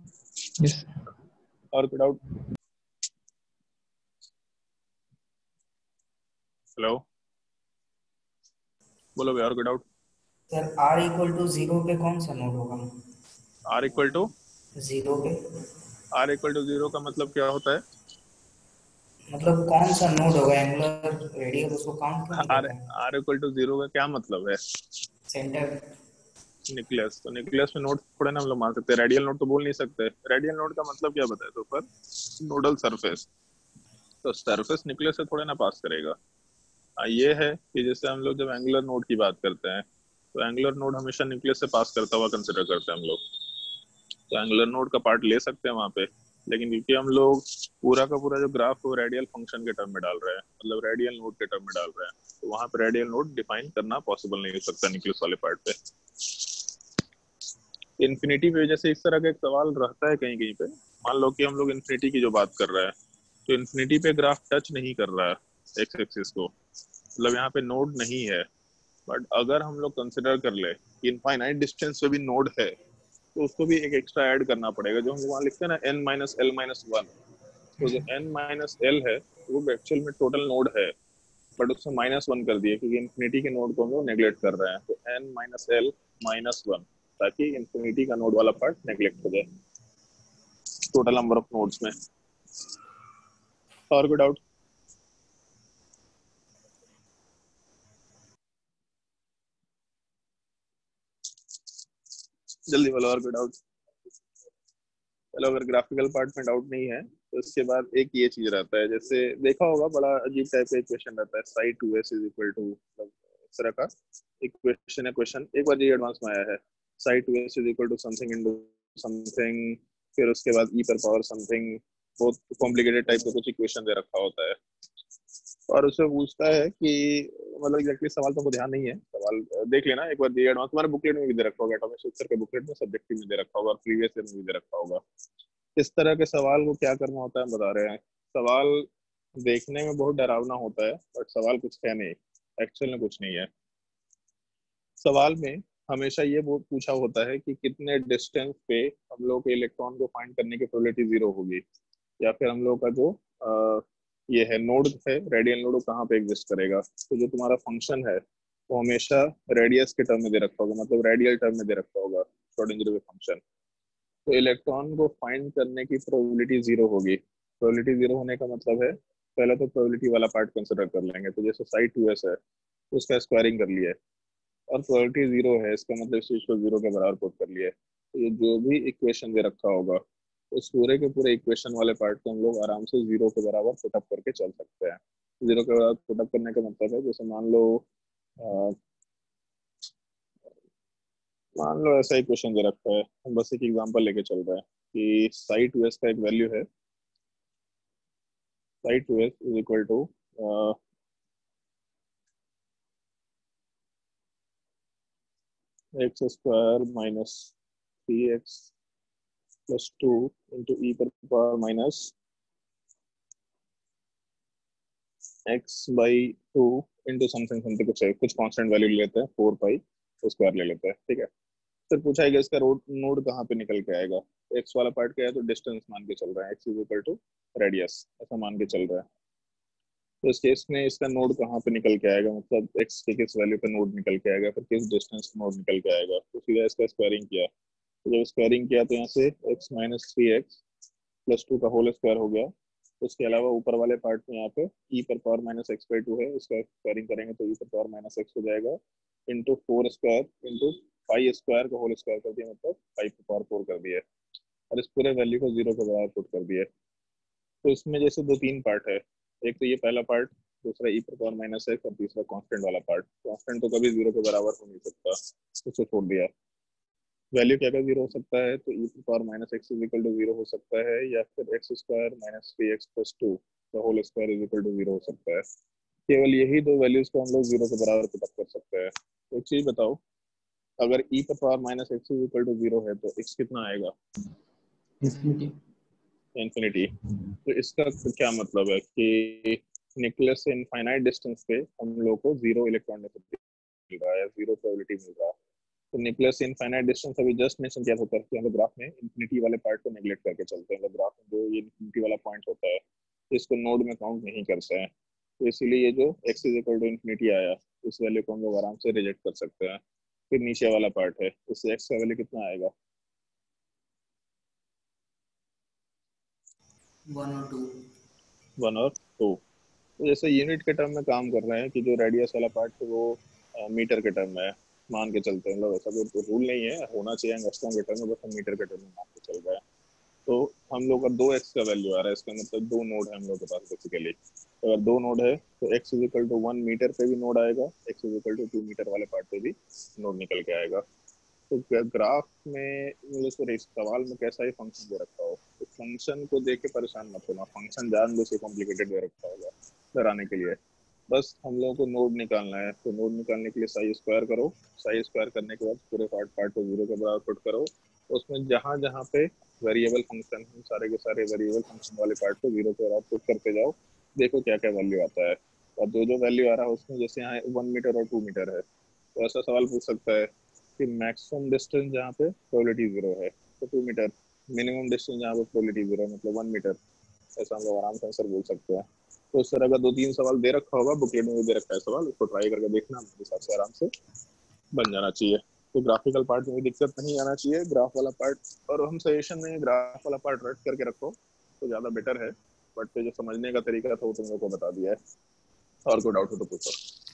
यस और कोई डाउट? हेलो, बोलो भैया, और कोई doubt? Sir r equal to 0 पे कौन सा नोड होगा? r इक्वल टू 0 पे r इक्वल टू 0 का मतलब क्या होता है? मतलब कौन सा नोड होगा एंगुलर रेडियस, उसको काउंट क्यों नहीं r करते हैं? r इक्वल टू 0 का क्या मतलब है? सेंटर निकलेस, तो निकलेस में नोड थोड़ा ना हम लोग मान सकते हैं, रेडियल नोड तो बोल नहीं सकते। रेडियल नोड का मतलब क्या बताए तो ऊपर नोडल सरफेस, तो सरफेस निकलेस से थोड़ा ना पास करेगा। ये है कि जैसे हम लोग जब एंगुलर नोड की बात करते हैं तो एंगुलर नोड हमेशा न्यूक्लियस से पास करता हुआ कंसिडर करते हैं हम लोग, तो एंगुलर नोड का पार्ट ले सकते हैं वहां पे। लेकिन क्योंकि हम लोग पूरा का पूरा जो ग्राफ है वो रेडियल फंक्शन के टर्म में डाल रहे हैं, मतलब रेडियल नोड के टर्म में डाल रहे हैं, तो वहां पे रेडियल नोड डिफाइन करना पॉसिबल नहीं हो सकता न्यूक्लियस वाले पार्ट पे। इन्फिनिटी पे जैसे इस तरह का एक सवाल रहता है कहीं कहीं पे, मान लो कि हम लोग इन्फिनिटी की जो बात कर रहे हैं, तो इन्फिनिटी पे ग्राफ टच नहीं कर रहा है एक्स एक्सिस को, मतलब यहाँ पे नोड नहीं है। बट अगर हम लोग कंसिडर कर ले कि इनफाइनाइट डिस्टेंस पे भी नोड है, तो उसको भी एक एक्स्ट्रा ऐड करना पड़ेगा, जो हम वहाँ लिखते हैं ना n minus L minus one. तो जो n माइनस एल है वो एक्चुअल में टोटल नोड है, बट उसमें माइनस वन कर दिए क्योंकि इन्फिनिटी के नोड को हम लोग नेग्लेक्ट कर रहे हैं, तो n minus L minus one, ताकि इन्फिनिटी का नोड वाला पार्ट नेग्लेक्ट हो जाए टोटल नंबर ऑफ नोड्स में। और कोई डाउट? जल्दी बोलो, और कोई डाउट? चलो, अगर ग्राफिकल पार्ट में डाउट नहीं है तो इसके बाद एक ये चीज रहता है, जैसे देखा होगा बड़ा अजीब टाइप का इक्वेशन रहता है, psi 2s is equal to, मतलब इस तरह का इक्वेशन है। क्वेश्चन एक बार जी एडवांस में आया है, psi 2s is equal to something into something, फिर उसके बाद ई पर पावर समथिंग, बहुत कॉम्प्लिकेटेड टाइप का कुछ इक्वेशन दे रखा होता है, और उससे पूछता है कि, मतलब एग्जैक्टली सवाल तो ध्यान नहीं है, सवाल देख लेना एक बार, जी एडवांस तुम्हारे बुकलेट में भी दे रखा होगा, एटॉमिक स्ट्रक्चर के बुकलेट में सब्जेक्टिव में दे रखा होगा, और प्रीवियस ईयर में भी दे रखा होगा। इस तरह के सवाल को क्या करना होता है बता रहे हैं। सवाल देखने में बहुत डरावना होता है, बट सवाल कुछ है नहीं, एक्चुअल में कुछ नहीं है। सवाल में हमेशा ये पूछा होता है कि कितने डिस्टेंस पे हम लोग के इलेक्ट्रॉन को फाइंड करने की प्रोबेबिलिटी जीरो होगी, या फिर हम लोग का जो ये है नोड है रेडियल नोड, कहाँ पे एग्जिस्ट करेगा। तो जो तुम्हारा फंक्शन है वो हमेशा रेडियस के टर्म में दे रखा होगा, मतलब रेडियल टर्म में दे रखा होगा श्रोडिंगर फंक्शन। तो इलेक्ट्रॉन को फाइंड करने की प्रोबेबिलिटी जीरो होगी। प्रोबेबिलिटी जीरो होने का मतलब है, पहले तो प्रोबेबिलिटी वाला पार्ट कंसिडर कर लेंगे, तो जैसे साई 2s है तो उसका स्क्वायरिंग कर लिया है, और प्रोबेबिलिटी जीरो है, इसका मतलब इस चीज को जीरो के बराबर पुट कर लिया है। तो ये जो भी इक्वेशन दे रखा होगा उस पूरे के पूरे इक्वेशन वाले पार्ट को हम लोग आराम से जीरो के बराबर पुटअप करके चल सकते हैं। जीरो के बराबर पुटअप करने का मतलब है, जैसे अ, मान लो ऐसा इक्वेशन दे रखा है, हम बस एक एग्जांपल लेके चल रहे हैं कि साई 2s का एक वैल्यू है, psi 2s is equal to x square minus 3x plus 2 into e पर power minus x by 2 into something something, कुछ कांस्टेंट वैल्यू ले लेते हैं, 4 पाई स्क्वायर ले लेते हैं, ठीक है। फिर पूछा है कि इसका नोड कहाँ पे निकल के आएगा। एक्स वाला पार्ट क्या है, तो डिस्टेंस मान के चल रहा है, x is equal to radius ऐसा मान के चल रहा है। तो इस केस में इसका नोड कहाँ पे निकल के आएगा, मतलब एक्स के किस वैल्यू पे नोड निकल के आएगा, फिर किस डिस्टेंस पे नोड निकल के आएगा। तो सीधा इसका स्क्वायरिंग किया, तो जब स्क्वायरिंग किया तो यहाँ से एक्स माइनस 3x प्लस 2 का होल स्क्वायर हो गया। उसके अलावा ऊपर वाले पार्ट में यहाँ पे ई पर पावर माइनस एक्स बाई 2 है, उसका स्क्वायरिंग करेंगे तो ई पर पावर माइनस एक्स हो जाएगा, into 4 square into pi square का होल स्क्वायर कर दिया, मतलब पाई पर पावर 4 कर दिया, और इस पूरे वैल्यू को जीरो के बराबर पुट कर दिया। तो इसमें जैसे दो तीन पार्ट है, एक तो ये पहला पार्ट, दूसरा ई पर पावर माइनस एक्स, और तीसरा कांस्टेंट वाला पार्ट। कांस्टेंट तो कभी जीरो के बराबर हो नहीं सकता, उसको छोड़ दिया। वैल्यू क्या क्या जीरो हो सकता है, तो e power minus x is equal to zero हो सकता है, या फिर x square minus 3x plus 2 का whole square is equal to zero हो सकता है। केवल यही दो वैल्यूज को हम लोग जीरो के बराबर पुटअप कर सकते हैं। तो एक चीज बताओ, अगर e power minus x is equal to zero है तो एक्स कितना आएगा? इन्फिनिटी। इन्फिनिटी। तो इसका क्या मतलब है कि न्यूक्लियस से इनफाइनाइट डिस्टेंस पे हम लोग को जीरो इलेक्ट्रॉन मिल रहा है, जीरो प्रोबेबिलिटी मिल रहा है। तो न्यूक्लियस से इनफाइनाइट डिस्टेंस अभी जस्ट मेंशन किया होता है कि हम लोग ग्राफ में इन्फिनिटी वाले पार्ट को नेग्लेक्ट करके चलते हैं, मतलब ग्राफ में जो ये इन्फिनिटी वाला पॉइंट होता है इसको नोड में काउंट नहीं करते हैं। तो इसीलिए ये जो x is equal to infinity आया, इस वैल्यू को हम लोग आराम से रिजेक्ट कर सकते हैं। फिर नीचे वाला पार्ट है, इससे x का वैल्यू कितना आएगा? 1 और 2। 1 और 2। तो जैसे यूनिट के टर्म में काम कर रहे हैं कि जो रेडियस वाला पार्ट है वो मीटर के टर्म में है, मान के चलते हैं, मतलब ऐसा कोई रूल नहीं है, होना चाहिए एंगस्ट्रॉम के टर्म में, बस हम मीटर के टर्म में मान के चल रहे हैं। तो हम लोग का 2x का वैल्यू आ रहा है, इसका मतलब 2 नोड है हम लोग के पास बेसिकली। तो अगर 2 नोड है तो x is equal to 1 metre पे भी नोड आएगा, x is equal to 2 metre वाले पार्ट पे भी नोड निकल के आएगा। तो ग्राफ में मुझे सवाल में कैसा ही फंक्शन दे रखा हो, तो फंक्शन को देख के परेशान मत होना, फंक्शन जान लो से कॉम्प्लिकेटेड दे रखा होगा डराने के लिए। बस हम लोगों को नोड निकालना है, तो नोड निकालने के लिए साई स्क्वायर करो, साई स्क्वायर करने के बाद पूरे पार्ट को 0 के बराबर पुट करो, उसमें जहाँ जहाँ पे वेरिएबल फंक्शन है सारे के सारे वेरिएबल फंक्शन वाले पार्ट को 0 के बराबर पुट करते जाओ, देखो क्या क्या वैल्यू आता है। और जो वैल्यू आ रहा है उसमें जैसे यहाँ 1 मीटर और 2 मीटर है, तो ऐसा सवाल पूछ सकता है कि मैक्सिमम डिस्टेंस जहाँ पे प्रोबेबिलिटी 0 है तो 2 मीटर, मिनिमम डिस्टेंस जहाँ पे प्रोबेबिलिटी 0 है मतलब 1 मीटर, ऐसा हम लोग आराम से आंसर बोल सकते हैं। तो इस तरह का 2-3 सवाल दे रखा होगा, बुकलेट में भी दे रखा है सवाल, उसको ट्राई करके देखना, मेरे हिसाब से आराम से बन जाना चाहिए। तो ग्राफिकल पार्ट में भी दिक्कत नहीं आना चाहिए, ग्राफ वाला पार्ट, और हम सजेशन में ग्राफ वाला पार्ट रट करके रखो तो ज़्यादा बेटर है। बट जो समझने का तरीका था वो तुम लोग को बता दिया है, और कोई डाउट हो तो पूछो।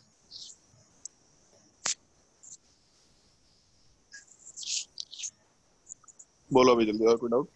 बोलो अभी जल्दी, और कोई डाउट?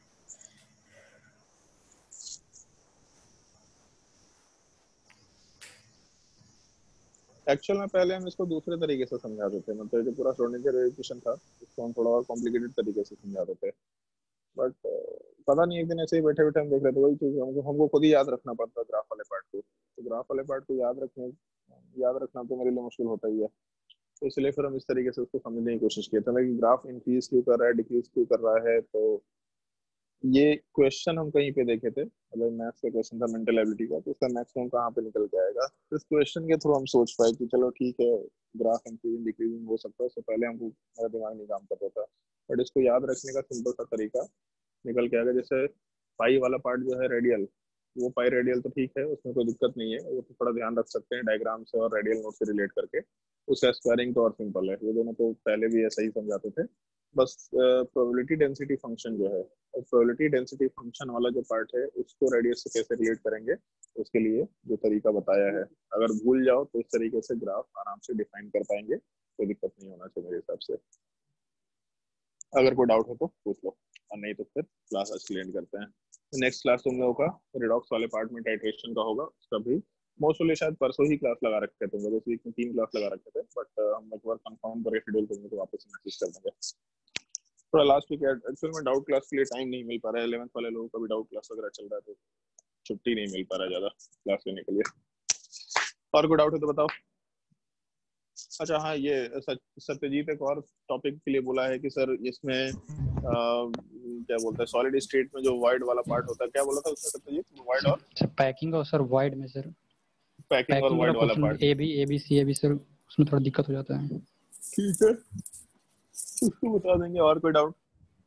एक्चुअल में पहले हम इसको दूसरे तरीके से समझाते थे, मतलब जो पूरा श्रोडिंगर इक्वेशन था उसको हम थोड़ा और कॉम्प्लिकेटेड तरीके से समझाते थे। बट पता नहीं एक दिन ऐसे ही बैठे बैठे हम देख रहे थे वही चीज, हमको खुद ही याद रखना पड़ता ग्राफ वाले पार्ट को, तो ग्राफ वाले पार्ट को याद रखना तो मेरे लिए मुश्किल होता ही है। तो इसलिए फिर हम इस तरीके से उसको समझने की कोशिश किए थे कि ग्राफ इंक्रीज क्यों कर रहा है, डिक्रीज क्यों कर रहा है। तो ये क्वेश्चन हम कहीं पे देखे थे, मतलब मैथ्स का क्वेश्चन था मेंटल एबिलिटी का, तो उसका मैक्सिमम कहाँ पे निकल के आएगा। तो इस क्वेश्चन के थ्रू हम सोच पाए कि चलो ठीक है ग्राफ इंक्रीजिंग डिक्रीजिंग हो सकता है, उससे पहले हमको मेरा दिमाग नहीं काम करता था। बट इसको याद रखने का सिंपल सा तरीका निकल के आएगा। जैसे पाई वाला पार्ट जो है रेडियल, वो पाई रेडियल तो ठीक है, उसमें कोई दिक्कत नहीं है, वो तो थोड़ा ध्यान रख सकते हैं डायग्राम से और रेडियल नोट से रिलेट करके। उसका स्क्वायरिंग तो और सिंपल है, ये दोनों तो पहले भी ऐसा ही समझाते थे। बस प्रोबेबिलिटी डेंसिटी फंक्शन जो है, और प्रोबेबिलिटी डेंसिटी फंक्शन वाला जो पार्ट है उसको रेडियस से कैसे रिलेट करेंगे, उसके लिए जो तरीका बताया है, अगर भूल जाओ तो इस तरीके से ग्राफ आराम से डिफाइन कर पाएंगे, कोई दिक्कत नहीं होना चाहिए मेरे हिसाब से। अगर कोई डाउट हो तो पूछ लो, और नहीं तो फिर क्लास आज एंड करते हैं। नेक्स्ट क्लास तुम लोगों का रिडॉक्स वाले पार्ट में टाइट्रेशन का होगा, उसका भी मोस्टली शायद परसों ही क्लास लगा रखे थे तुम लोग, इस वीक में 3 क्लास लगा रखे थे, बट हम एक बार कंफर्म करके शेड्यूल करेंगे तो वापस मैसेज कर देंगे। थोड़ा लास्ट वीक एक्चुअल में डाउट क्लास के लिए टाइम नहीं मिल पा रहा है, 11th वाले लोगों का भी डाउट क्लास वगैरह चल रहा है, तो छुट्टी नहीं मिल पा रहा है ज़्यादा क्लास लेने के लिए। और कोई डाउट है तो बताओ। अच्छा हाँ, ये सत्यजीत एक और टॉपिक के लिए बोला है कि सर इसमें क्या बोलते हैं सॉलिड स्टेट में जो वाइड वाला पार्ट होता है, क्या बोला था उसमें सत्यजीत? वाइड और पैकिंग और सर वाइड में सर पैकिंग और वाइड वाला part A B C sir उसमें थोड़ा दिक्कत हो जाता है। ठीक है, उसको बता देंगे। और कोई डाउट?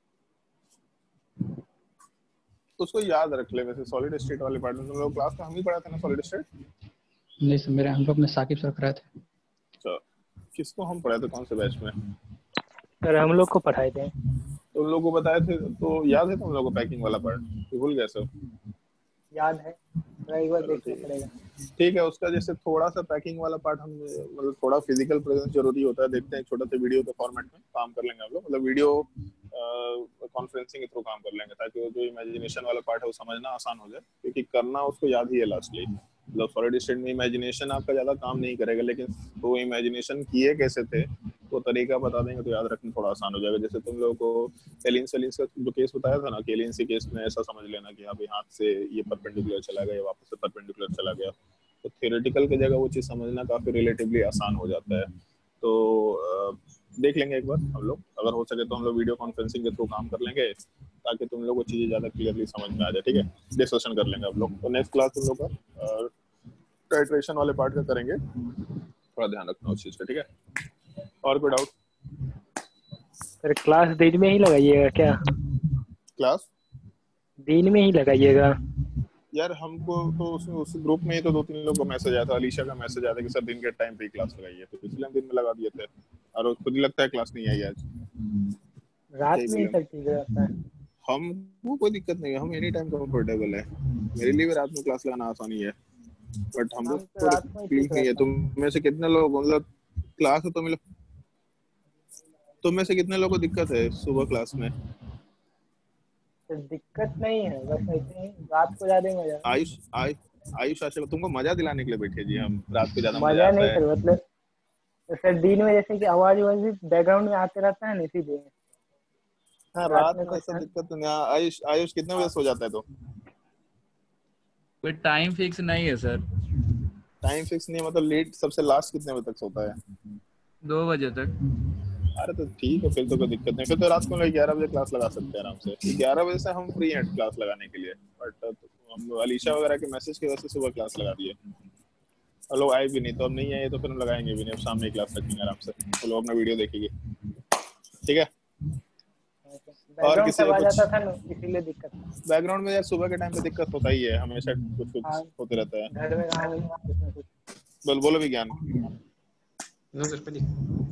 उसको याद रख ले। वैसे सॉलिड स्टेट वाले पार्ट में तुम लोग क्लास में हम ही पढ़ा था ना सॉलिड स्टेट? नहीं सर, मेरे हम लोग अपने साकिब सर कराए थे। अच्छा, किसको हम पढ़ाए थे, कौन से बैच में? सर हम लोग को पढ़ाए थे। तुम लोग को बताए थे तो याद है तुम लोग को पैकिंग वाला पार्ट? भूल गए सब? याद है, एक बार देखना पड़ेगा। ठीक है, उसका जैसे थोड़ा सा पैकिंग वाला पार्ट हम मतलब थोड़ा फिजिकल प्रेजेंस जरूरी होता है, देखते हैं छोटा सा वीडियो के फॉर्मेट में काम कर लेंगे हम लोग, मतलब वीडियो कॉन्फ्रेंसिंग के थ्रू काम कर लेंगे, ताकि वो जो इमेजिनेशन वाला पार्ट है वो समझना आसान हो जाए, क्योंकि करना उसको याद ही है लास्टली। मतलब सॉलिड स्टेट में इमेजिनेशन आपका ज्यादा काम नहीं करेगा, लेकिन वो इमेजिनेशन किए कैसे थे वो तरीका बता देंगे तो याद रखना थोड़ा आसान हो जाएगा। जैसे तुम लोगों को एलियंस का जो केस बताया था ना, कि एलियंस के केस में ऐसा समझ लेना कि अभी हाथ से ये परपेंडिकुलर चला गया, वापस से परपेंडिकुलर चला गया, तो थियोरेटिकल की जगह वो चीज़ समझना काफ़ी रिलेटिवली आसान हो जाता है। तो देख लेंगे एक बार हम लोग, अगर हो सके तो हम लोग वीडियो कॉन्फ्रेंसिंग के थ्रू काम कर लेंगे, ताकि तुम लोग को चीज़ें ज़्यादा क्लियरली समझ में आ जाए। ठीक है, डिस्कशन कर लेंगे हम लोग। तो नेक्स्ट क्लास तुम लोग का टाइट्रेशन वाले पार्ट का करेंगे, थोड़ा ध्यान रखना उस चीज़ का। ठीक है, और कोई डाउट? सर क्लास दिन में ही लगाइएगा क्या? क्लास दिन में ही लगाइएगा? यार हमको तो उस ग्रुप में ही तो 2-3 लोग का मैसेज आया था, अलीशा का मैसेज आया था कि सर दिन के टाइम पे ही क्लास लगाइए, तो इसलिए हम दिन में लगा दिए थे, और खुद ही लगता है क्लास नहीं आई आज। रात में ही सब ठीक रहता है। हमको कोई दिक्कत नहीं है, हम एनी टाइम कंफर्टेबल है, मेरे लिए भी रात में क्लास लगाना आसान ही है, बट हमको तकलीफ नहीं है। तुम में से कितने लोग मतलब क्लास है तो मतलब तुम में से कितने लोगों को दिक्कत है सुबह क्लास में? तो दिक्कत नहीं है, बस ऐसे ही रात को ज्यादा मजा है। आयुष आयुष आशा तुमको मजा दिलाने के लिए बैठे जी हम, रात को ज्यादा मजा मजा आता नहीं है। सर, मतलब तो सर दिन में जैसे कि आवाज बैकग्राउंड में आते रहता है ना, इसीलिए। हाँ रात रात में में कुछ ऐसा दिक्कत तो नहीं। आयुष आयुष कितने बजे सो जाता है तो? कोई टाइम फिक्स नहीं है सर। टाइम फिक्स नहीं है, मतलब लेट सबसे लास्ट कितने बजे तक सोता है? 2 बजे तक। अरे तो ठीक है, फिर तो कोई दिक्कत नहीं, फिर तो रात को हम 11 बजे क्लास लगा सकते हैं आराम से। 11 बजे से हम फ्री हैं क्लास लगाने के लिए, बट हम अलीशा वगैरह के मैसेज की वजह से सुबह क्लास लगा दिए। और लोग आए भी नहीं, तो अब नहीं आए तो फिर हम लगाएंगे भी नहीं, अब शाम में क्लास रखेंगे आराम से, तो लोग अपना वीडियो देखेंगे। ठीक है। और बैकग्राउंड किसी सब का आ कुछ जाता था ना, इसीलिए दिक्कत था। बैकग्राउंड में यार सुबह के टाइम पे दिक्कत होता ही है, हमेशा कुछ कुछ हाँ, होते रहता है। घर में काम कुछ ना कुछ। बोलो विज्ञान। नो सर पहले।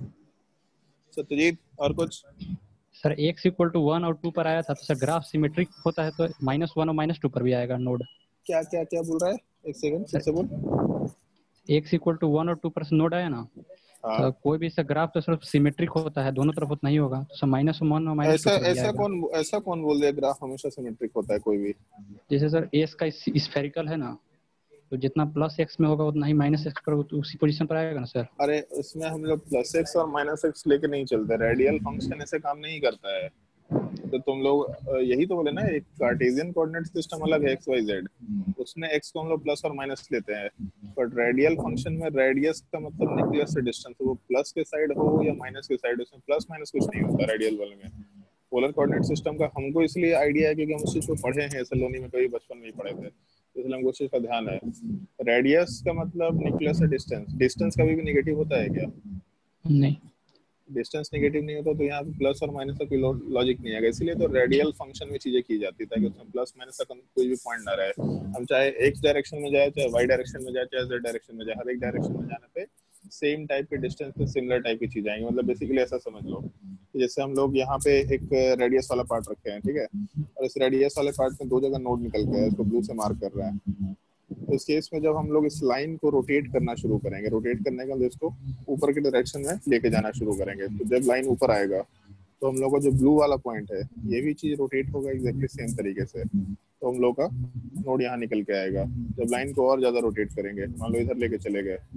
सत्यजीत और कुछ? सर x इक्वल टू 1 और 2 पर आया था, तो सर ग्राफ सिमेट्रिक होता है तो -1 और -2 पर भी आएगा नोड। क्या क्या क्या बोल रहा है? एक सेकंड फिर से बोल। x इक्वल टू 1 और 2 पर नोड आया ना, हाँ तो कोई भी सर ग्राफ तो सिर्फ सिमेट्रिक होता है, दोनों तरफ उतना ही होगा, तो सर -1 और -2 पर भी आएगा। ऐसा कौन बोल दिया ग्राफ हमेशा सिमेट्रिक होता है कोई भी? जैसे सर एस का स्फेरिकल है ना, तो जितना +x में होगा उतना ही -x पर तो उसी पोजीशन पर आएगा ना सर। अरे उसमें हम लोग +x और -x लेके नहीं चलते, रेडियल फंक्शन ऐसे काम नहीं करता है। तो तुम लोग यही तो बोले ना, एक कार्टेशियन कोऑर्डिनेट सिस्टम अलग है एक्स वाई जेड, उसमें x को हम लोग प्लस और माइनस लेते हैं, बट रेडियल फंक्शन में रेडियस का मतलब न्यूक्लियस से डिस्टेंस, वो प्लस के साइड हो या माइनस के साइड, उसमें प्लस माइनस कुछ नहीं होता रेडियल वाले में। पोलर कोऑर्डिनेट सिस्टम का हमको इसलिए आइडिया है क्योंकि हम उस चीज को पढ़े हैं, सलोनी में कभी बचपन में ही पढ़े थे, इसलिए हमको उस चीज का ध्यान है। रेडियस का मतलब न्यूक्लियस से डिस्टेंस, डिस्टेंस कभी भी नेगेटिव होता है क्या? नहीं। डिस्टेंस नेगेटिव नहीं होता तो यहाँ पे प्लस और माइनस का कोई लॉजिक नहीं आएगा, इसीलिए तो रेडियल फंक्शन में चीजें की जाती है ताकि उसमें प्लस माइनस का कोई भी पॉइंट ना रहे। हम चाहे एक्स डायरेक्शन में जाए, चाहे वाई डायरेक्शन में जाए, चाहे जेड डायरेक्शन में जाए, हर एक डायरेक्शन में जाने पे सेम टाइप के डिस्टेंस पे सिमिलर टाइप की चीज आएंगी। मतलब बेसिकली ऐसा समझ लो कि जैसे हम लोग यहाँ पे एक रेडियस वाला पार्ट रखे हैं, ठीक है, और इस रेडियस वाले पार्ट में दो जगह नोड निकल के है, इसको ब्लू से मार्क कर रहे हैं। तो इस केस में जब हम लोग इस लाइन को रोटेट करना शुरू करेंगे, रोटेट करने का मतलब इसको ऊपर के डायरेक्शन में लेके जाना शुरू करेंगे, तो जब लाइन ऊपर आएगा तो हम लोग का जो ब्लू वाला पॉइंट है ये भी चीज रोटेट होगा एग्जैक्टली सेम तरीके से, तो हम लोग का नोड यहाँ निकल के आएगा। जब लाइन को और ज्यादा रोटेट करेंगे, मान लो इधर लेके चले गए,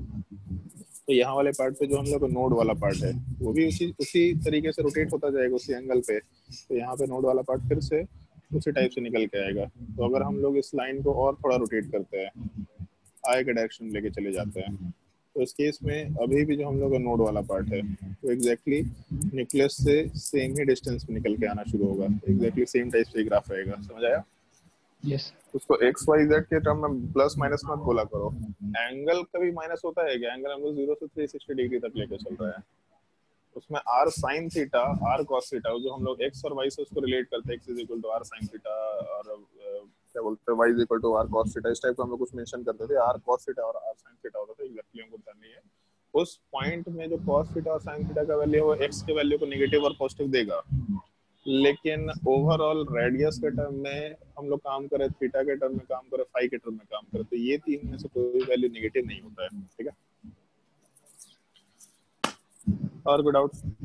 तो यहाँ वाले पार्ट पे जो हम लोग का नोड वाला पार्ट है वो भी उसी तरीके से रोटेट होता जाएगा उसी एंगल पे, तो यहाँ पे नोड वाला पार्ट फिर से उसी टाइप से निकल के आएगा। तो अगर हम लोग इस लाइन को और थोड़ा रोटेट करते हैं, आगे के डायरेक्शन में लेके चले जाते हैं, तो इस केस में अभी भी जो हम लोग का नोड वाला पार्ट है वो एग्जैक्टली न्यूक्लियस से सेम ही डिस्टेंस में निकल के आना शुरू होगा, एग्जैक्टली सेम टाइप से ग्राफ रहेगा। समझ आया? यस। उसको एक्स वाई जेड के टर्म में प्लस माइनस मत बोला करो। एंगल कभी माइनस होता है क्या? एंगल हम लोग 0 से 360 डिग्री तक लेके चल रहे हैं, उसमें r sin theta r cos theta जो हम लोग x और y से उसको रिलेट करते हैं, x is equal to r sin theta और क्या बोलते हैं y is equal to r cos theta, इस टाइप का हम लोग कुछ मेंशन करते थे। r cos थीटा और r sin थीटा होता था, एग्जैक्टली हमको ध्यान नहीं है। उस पॉइंट में जो cos थीटा और sin थीटा का वैल्यू है वो x के वैल्यू को नेगेटिव और पॉजिटिव देगा, लेकिन ओवरऑल रेडियस के टर्म में हम लोग काम करें, थीटा के टर्म में काम करें, फाई के टर्म में काम करें, तो ये तीन में से कोई वैल्यू नेगेटिव नहीं होता है। ठीक है, और कोई डाउट?